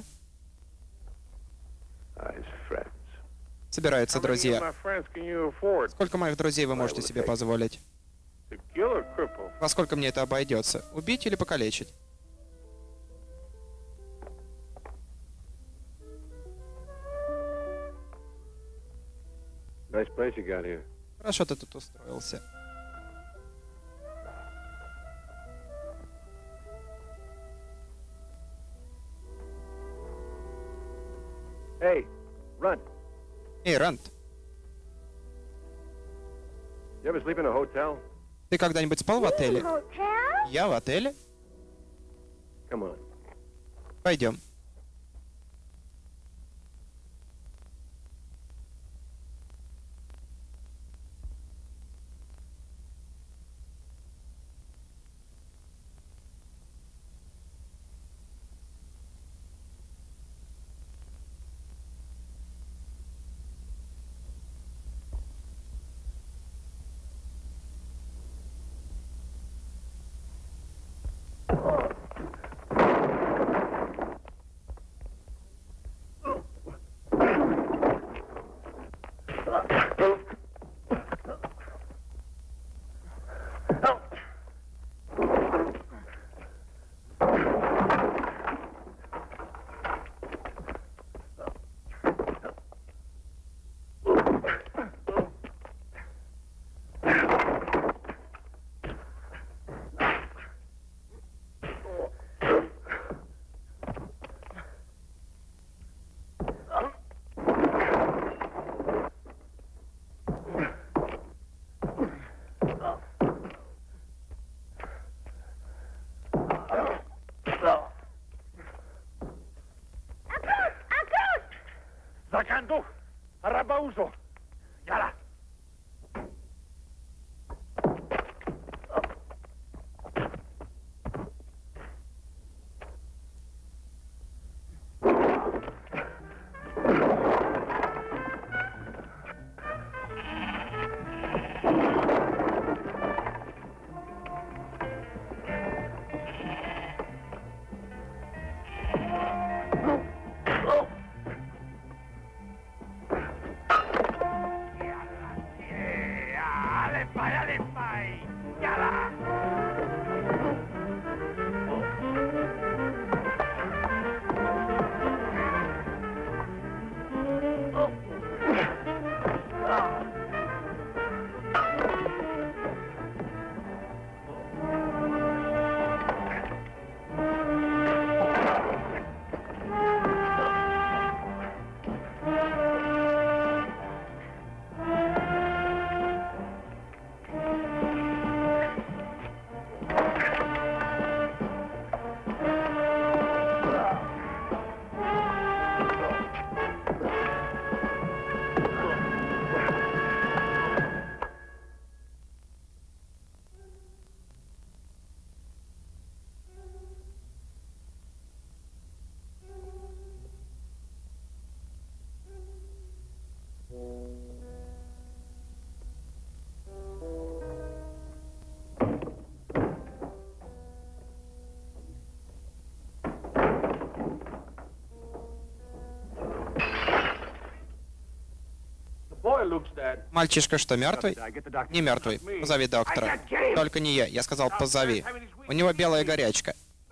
are his friends. собираются How many of друзья. my friends can you afford Сколько моих друзей вы можете себе позволить? to kill or cripple? Во сколько мне это обойдется? Убить или покалечить? Nice place you got here. Хорошо ты тут устроился. Hey, run. Эй, Рант, You ever sleep in a hotel? ты когда-нибудь спал в отеле? Hotel? Я в отеле? Come on. Пойдем. Sacando! Arabauso! Yala! Мальчишка что, мертвый? Не мертвый. Позови доктора. Только не я сказал, позови. У него белая горячка.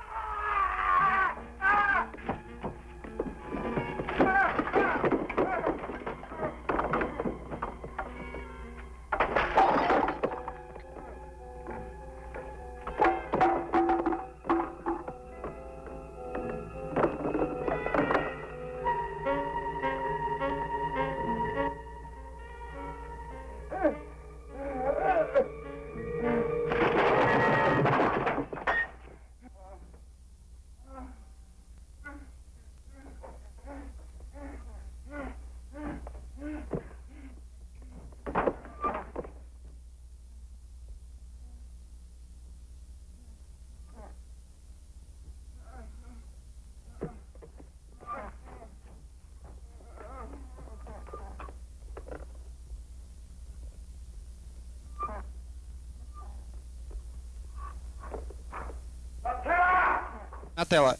Нателла,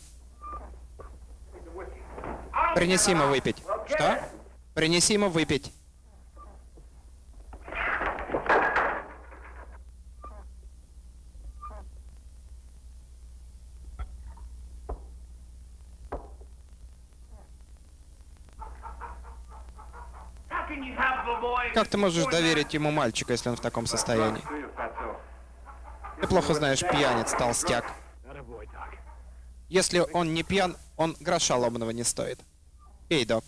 принеси ему выпить. Что? Принеси ему выпить. Как ты можешь доверить ему мальчика, если он в таком состоянии? Ты плохо знаешь пьяниц, толстяк. Если он не пьян, он гроша ломаного не стоит. Пей, док.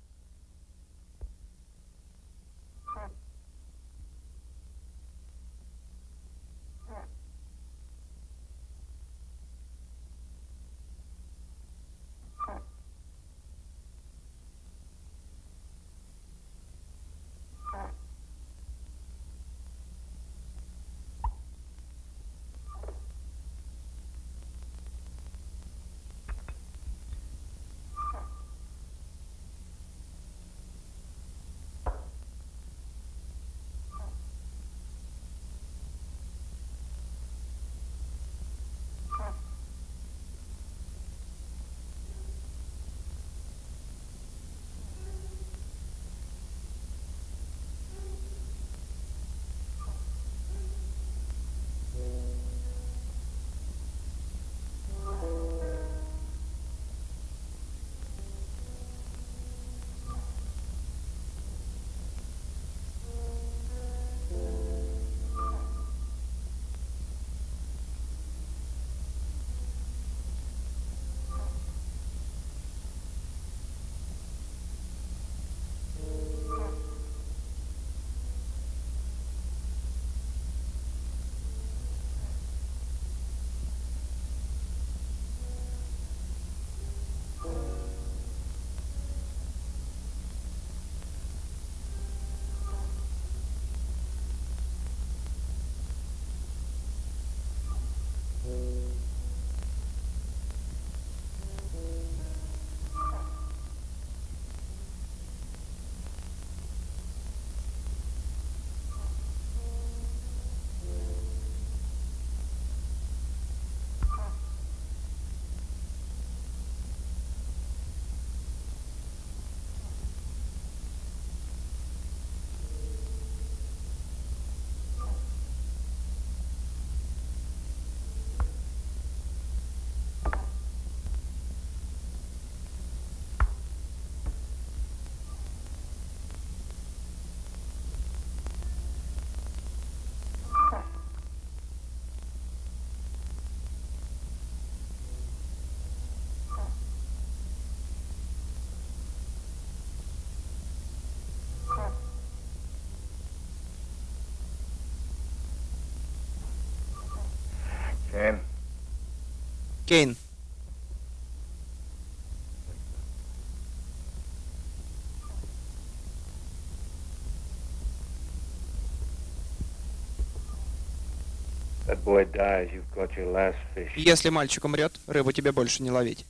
Кейн. Если мальчик умрет, рыбу тебе больше не ловить.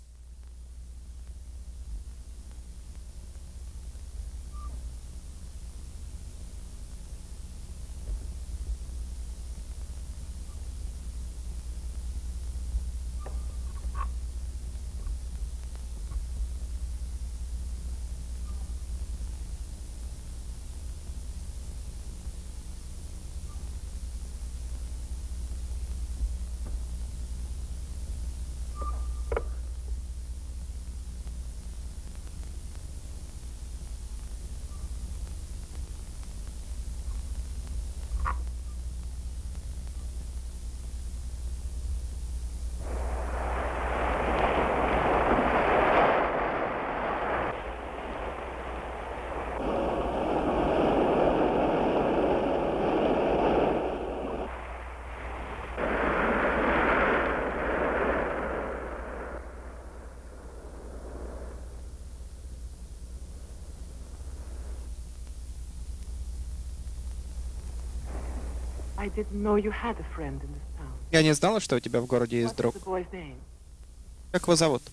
I didn't know you had a friend in this town. Я не знала, что у тебя в городе есть What's друг. the boy's name? Как его зовут?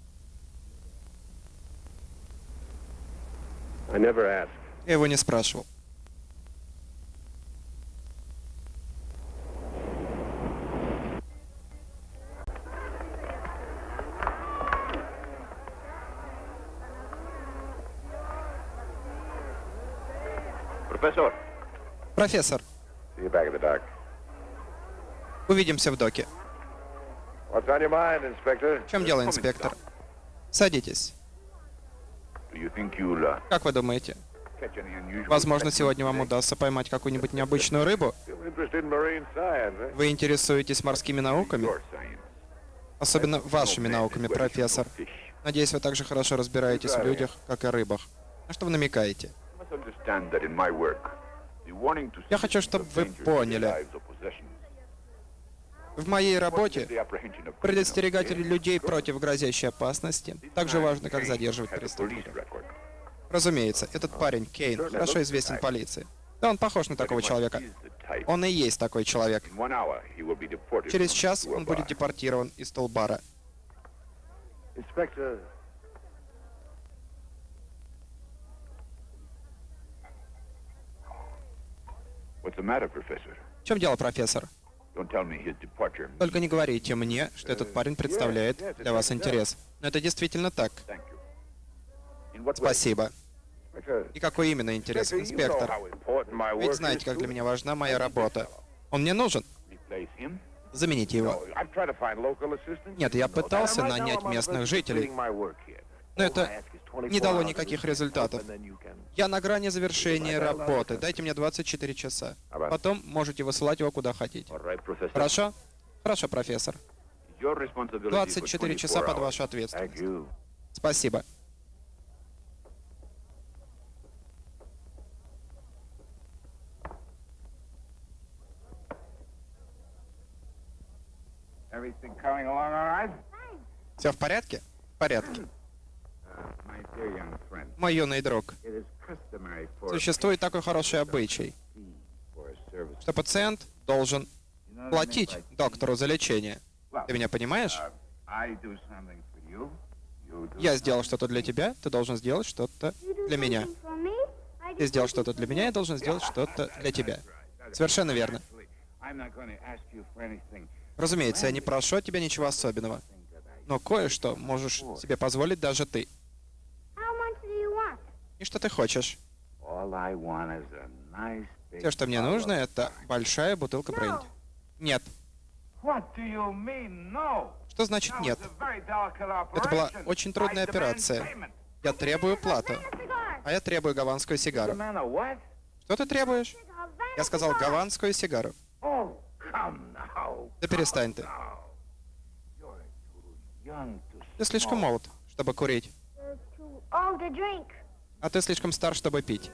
I never asked. Я его не спрашивал. Professor. Профессор, See you back at the dock. увидимся в доке. What's on your mind, Inspector? В чем дело, инспектор? Садитесь. Do you think you'll Как вы думаете? catch any unusual Возможно, сегодня вам удастся поймать какую-нибудь необычную рыбу? You're interested in marine science, eh? Вы интересуетесь морскими науками? Your science. Особенно вашими науками, профессор. Надеюсь, вы также хорошо разбираетесь в людях, как и рыбах. На что вы намекаете? You must understand that in my work, the warning to Я хочу, чтобы вы поняли. В моей работе предостерегать людей против грозящей опасности так же важно, как задерживать преступников. Разумеется, этот парень, Кейн, хорошо известен полиции. Да, он похож на такого человека. Он и есть такой человек. Через час он будет депортирован из Толбара. Inspector, What's the matter, Professor? В чем дело, профессор? Don't tell me his departure. Только не говорите мне, что этот парень представляет для вас интерес. Но это действительно так. Thank you. In what way? Спасибо. Inspector, И какой именно интерес, инспектор? Ведь знаете, как для меня важна моя работа. Он мне нужен. Replace him? Замените его. I'm trying to find local assistance. Нет, я пытался нанять местных жителей, но это не дало никаких результатов. Я на грани завершения работы. Дайте мне 24 часа. Потом можете высылать его куда хотите. All right, Professor. Хорошо? Хорошо, профессор. Your responsibility for 24 часа под 24 вашу hours. ответственность. Thank you. Спасибо. Everything coming along all right? Все в порядке? В порядке. My dear young friend, Мой юный друг, it is customary for существует такой хороший обычай, for a service. что пациент должен You know what I mean платить by- доктору за лечение. Well, Ты меня понимаешь? I do something for you. You do Я сделал что-то для тебя, ты должен сделать что-то You do для меня. something for me, I do Ты сделал something что-то для for меня, you. я должен сделать что-то для тебя. Совершенно верно. Actually, I'm not going to ask you for anything. Разумеется, я не прошу от тебя ничего особенного. Но кое-что можешь себе позволить даже ты. How much do you want? И что ты хочешь? All I want is a nice big Все, что мне нужно, это большая бутылка бренди. Нет. What do you mean, no? Что значит That нет? was a very delicate Это была operation. очень трудная I demand операция. payment. Я требую плату. Havana cigar. А я требую гаванскую сигару. Demand a what? Что ты требуешь? Havana Я сказал cigar. гаванскую сигару. Oh, come now. Да перестань ты. Now. You're too young to Ты слишком smoke. молод, чтобы курить. You're too old to drink. А ты слишком стар, чтобы пить.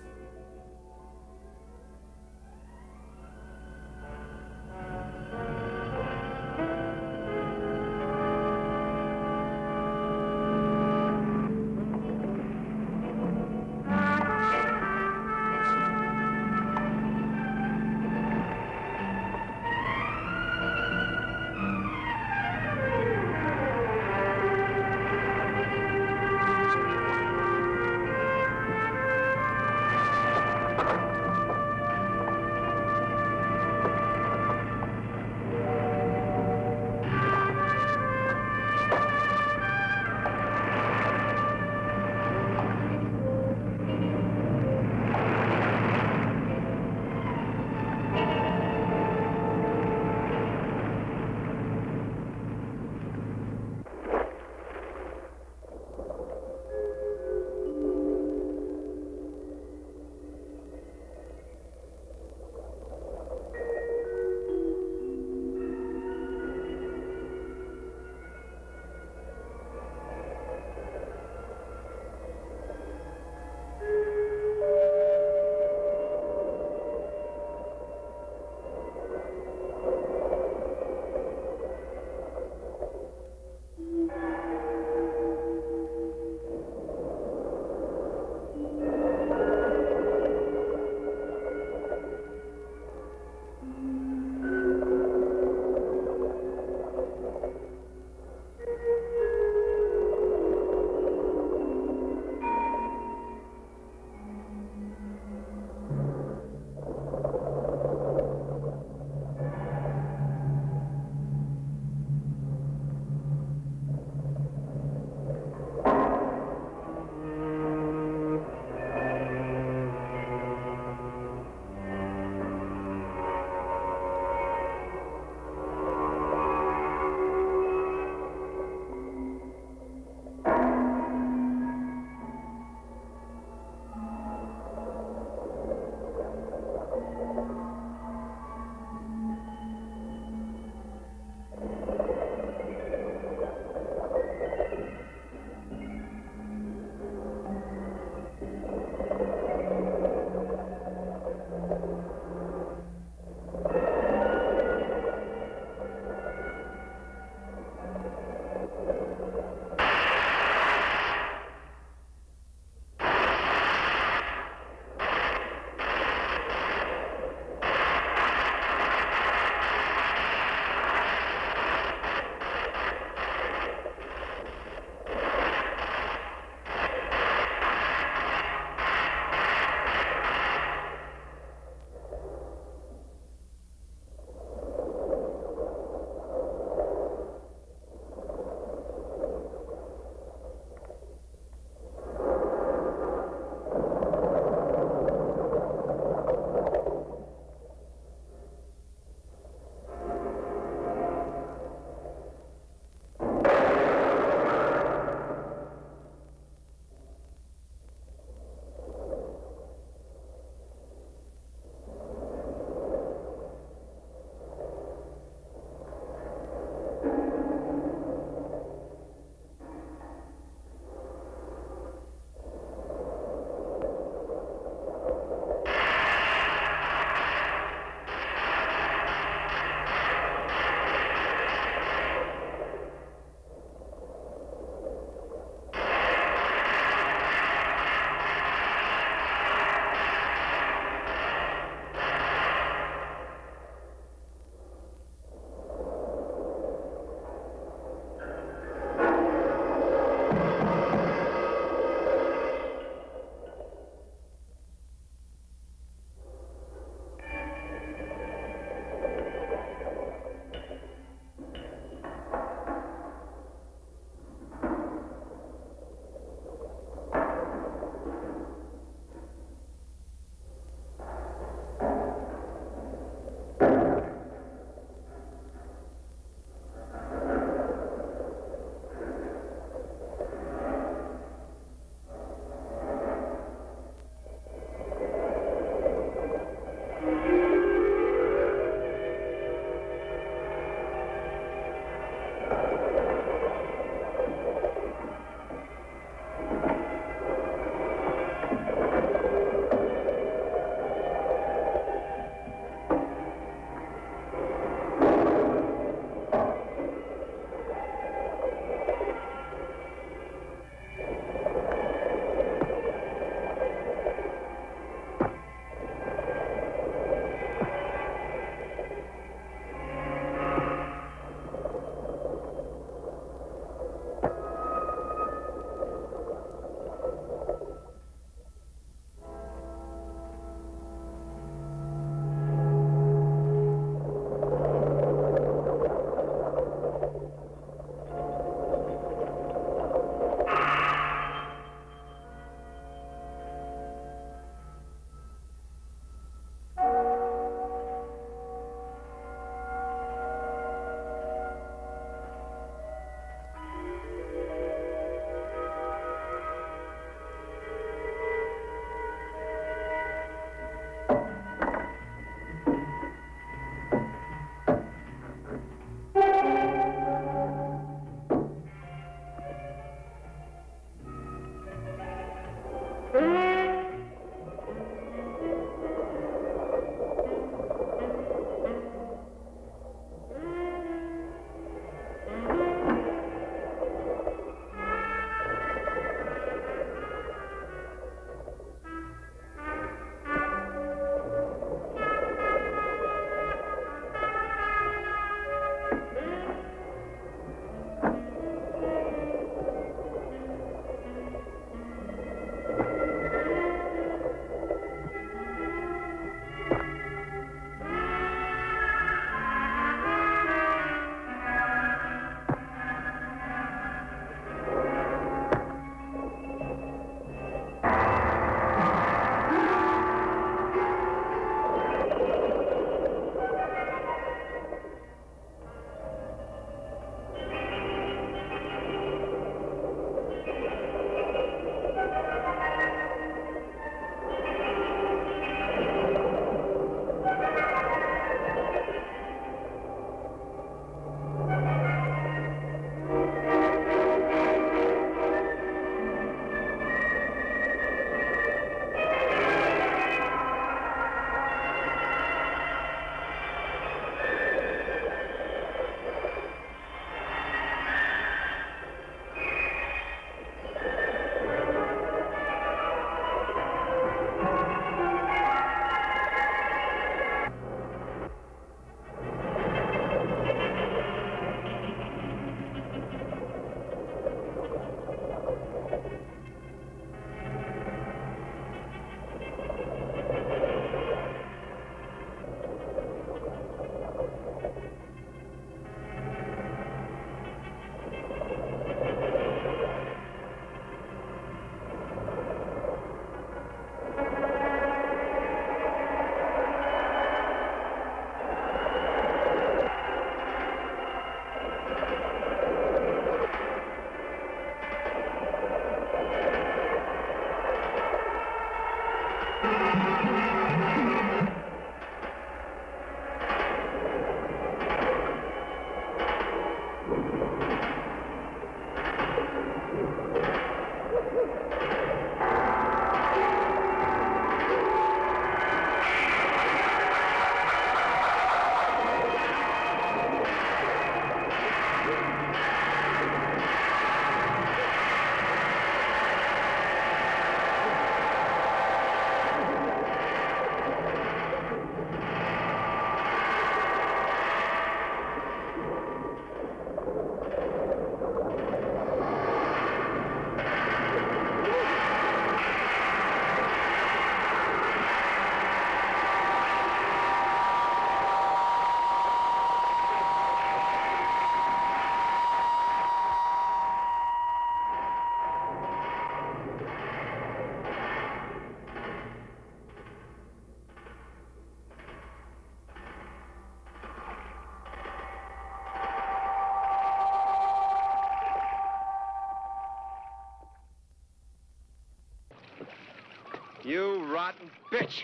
You rotten bitch!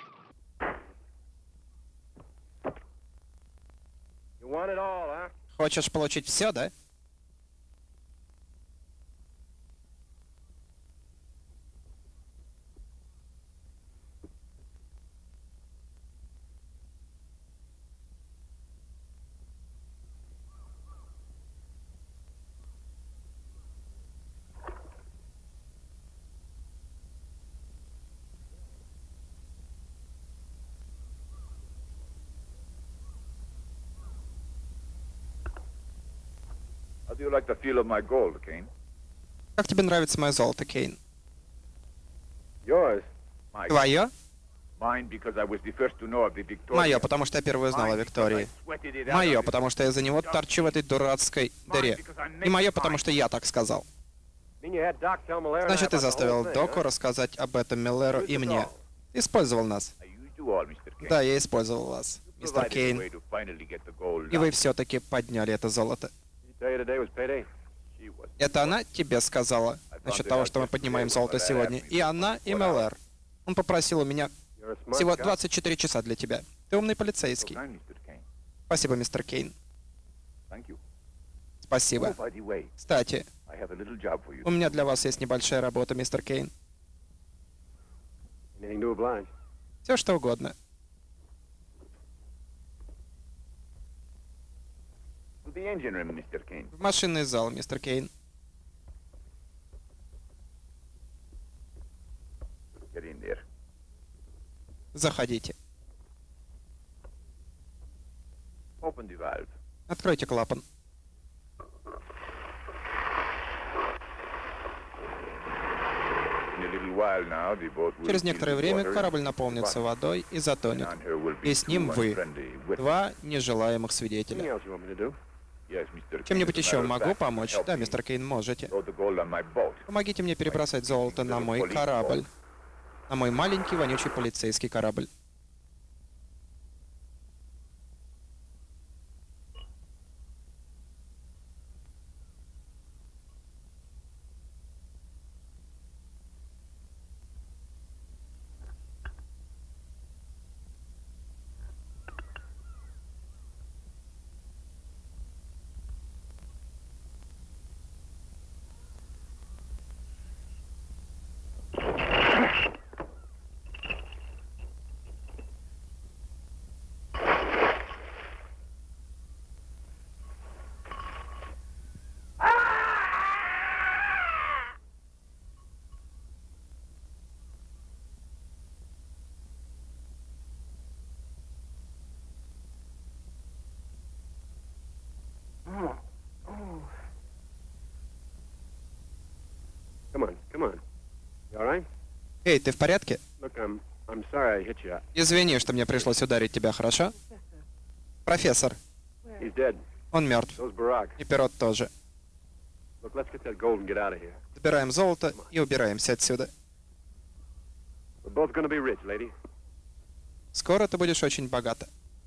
You want it all, huh? Хочешь получить все, да? How do you like the feel of my gold, Kane? Как тебе нравится мое золото, Кейн? Yours? My Твое? Mine, because I was the first to know of the Victoria. Мое, потому что я первый узнал о Виктории. Мое, потому что я за него торчу в этой дурацкой дыре. И мое, потому что я так сказал. Значит, ты заставил Доку рассказать об этом Миллеру и мне. Ты использовал нас. Да, я использовал вас, мистер Кейн. И вы все-таки подняли это золото. Это она тебе сказала насчет того, что мы поднимаем золото сегодня. И она, и Миллер. Он попросил у меня всего 24 часа для тебя. Ты умный полицейский. Спасибо, мистер Кейн. Спасибо. Кстати, у меня для вас есть небольшая работа, мистер Кейн. Anything to oblige. Все что угодно. To the engine room, Mr. Kane. В машинный зал, мистер Кейн. Get in there. Заходите. Open the valve. Откройте клапан. In a little while now, the boat will Через fill некоторое with время water корабль and наполнится bottom. водой и затонет. On her will be И с ним two вы, unfriendly witnesses. два нежелаемых Anything свидетеля. else you want me to do? Yes, Mr. Kane, Чем-нибудь as a еще matter of могу fact, помочь? help Да, me мистер Кейн, можете. load the gold on my boat. Помогите мне перебросать золото на мой корабль. На мой маленький вонючий полицейский корабль. Come on. You all right? Эй, ты в порядке? Look, I'm sorry I hit you. Извини, что мне пришлось ударить тебя, хорошо? Профессор, He's dead. он мертв. So's Barack. И Пирот тоже. Look, let's get that gold and get out of here. Забираем золото и убираемся отсюда. We're both gonna be rich, lady. Скоро ты будешь очень богата.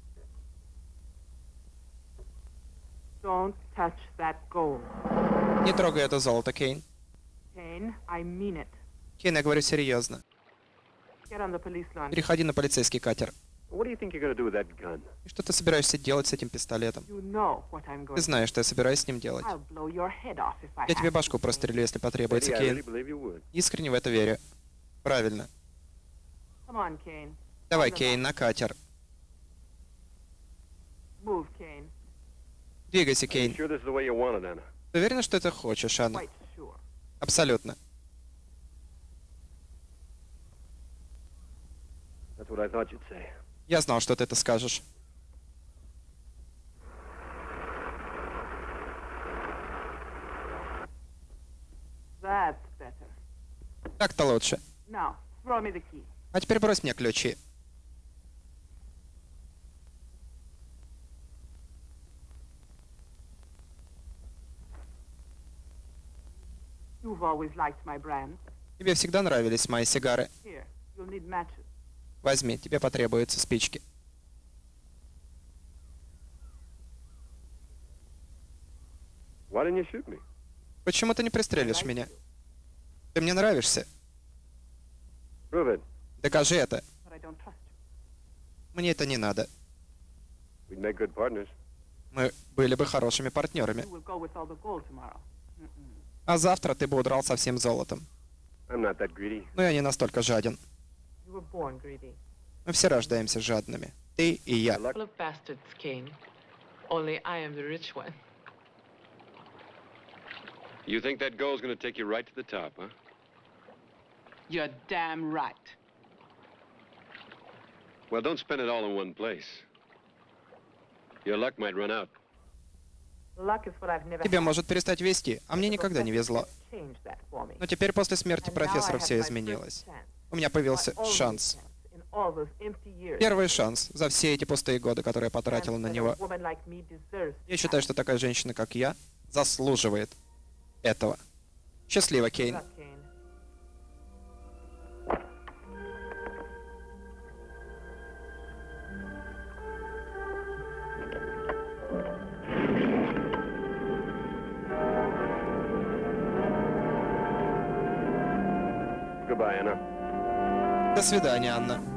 Don't touch that gold. Не трогай это золото, Кейн. Kane, I mean it. Кейн, я говорю серьезно. Get on the police launch. Переходи на полицейский катер. What do you think you're gonna do with that gun? И что ты собираешься делать с этим пистолетом? You know what I'm going Ты to знаешь, что я собираюсь с ним делать. I'll blow your head off if I Я тебе have башку to. прострелю, если потребуется, Lady, I Кейн. really believe you would. Искренне в это верю. Правильно. Come on, Kane. Давай, On the Кейн, на катер. Move, Kane. Двигайся, You Кейн. sure this is the way you want it, Anna? Ты уверена, что ты хочешь, Анна? Quite sure. Абсолютно. That's what I thought you'd say. Я знал, что ты это скажешь. That's better. Так-то лучше. Now, throw me the key. А теперь брось мне ключи. You've always liked my brand. Тебе всегда нравились мои сигары. Here, you'll need matches. Возьми, тебе потребуются спички. Why didn't you shoot me? Почему ты не пристрелишь меня? Ты мне нравишься. Prove it. Докажи это. But I don't trust you. Мне это не надо. We'd make good partners. Мы были бы хорошими партнерами. You will go with all the gold tomorrow. А завтра ты бы удрал со всем золотом. I'm not that greedy. Но я не настолько жаден. You were born greedy. Мы все рождаемся жадными. Ты и я. Full of bastards, Kane. Only I am the rich one. You think that gold's gonna take you right to the top, huh? You're damn right. Well, don't spend it all in one place. Your luck might run out. Luck is what I've never Тебе had. может перестать вести, а мне никогда не везло. Change that for me. Но теперь после смерти And now профессора I have все my изменилось. first chance. У меня появился My only шанс. chance in all those empty years. Первый шанс за все эти пустые годы, которые я потратила на Chance that него. a woman like me deserves to Я считаю, have. что такая женщина, как я, заслуживает этого. Счастливо, Кейн. Good luck, Kane. Goodbye, Anna. До свидания, Анна.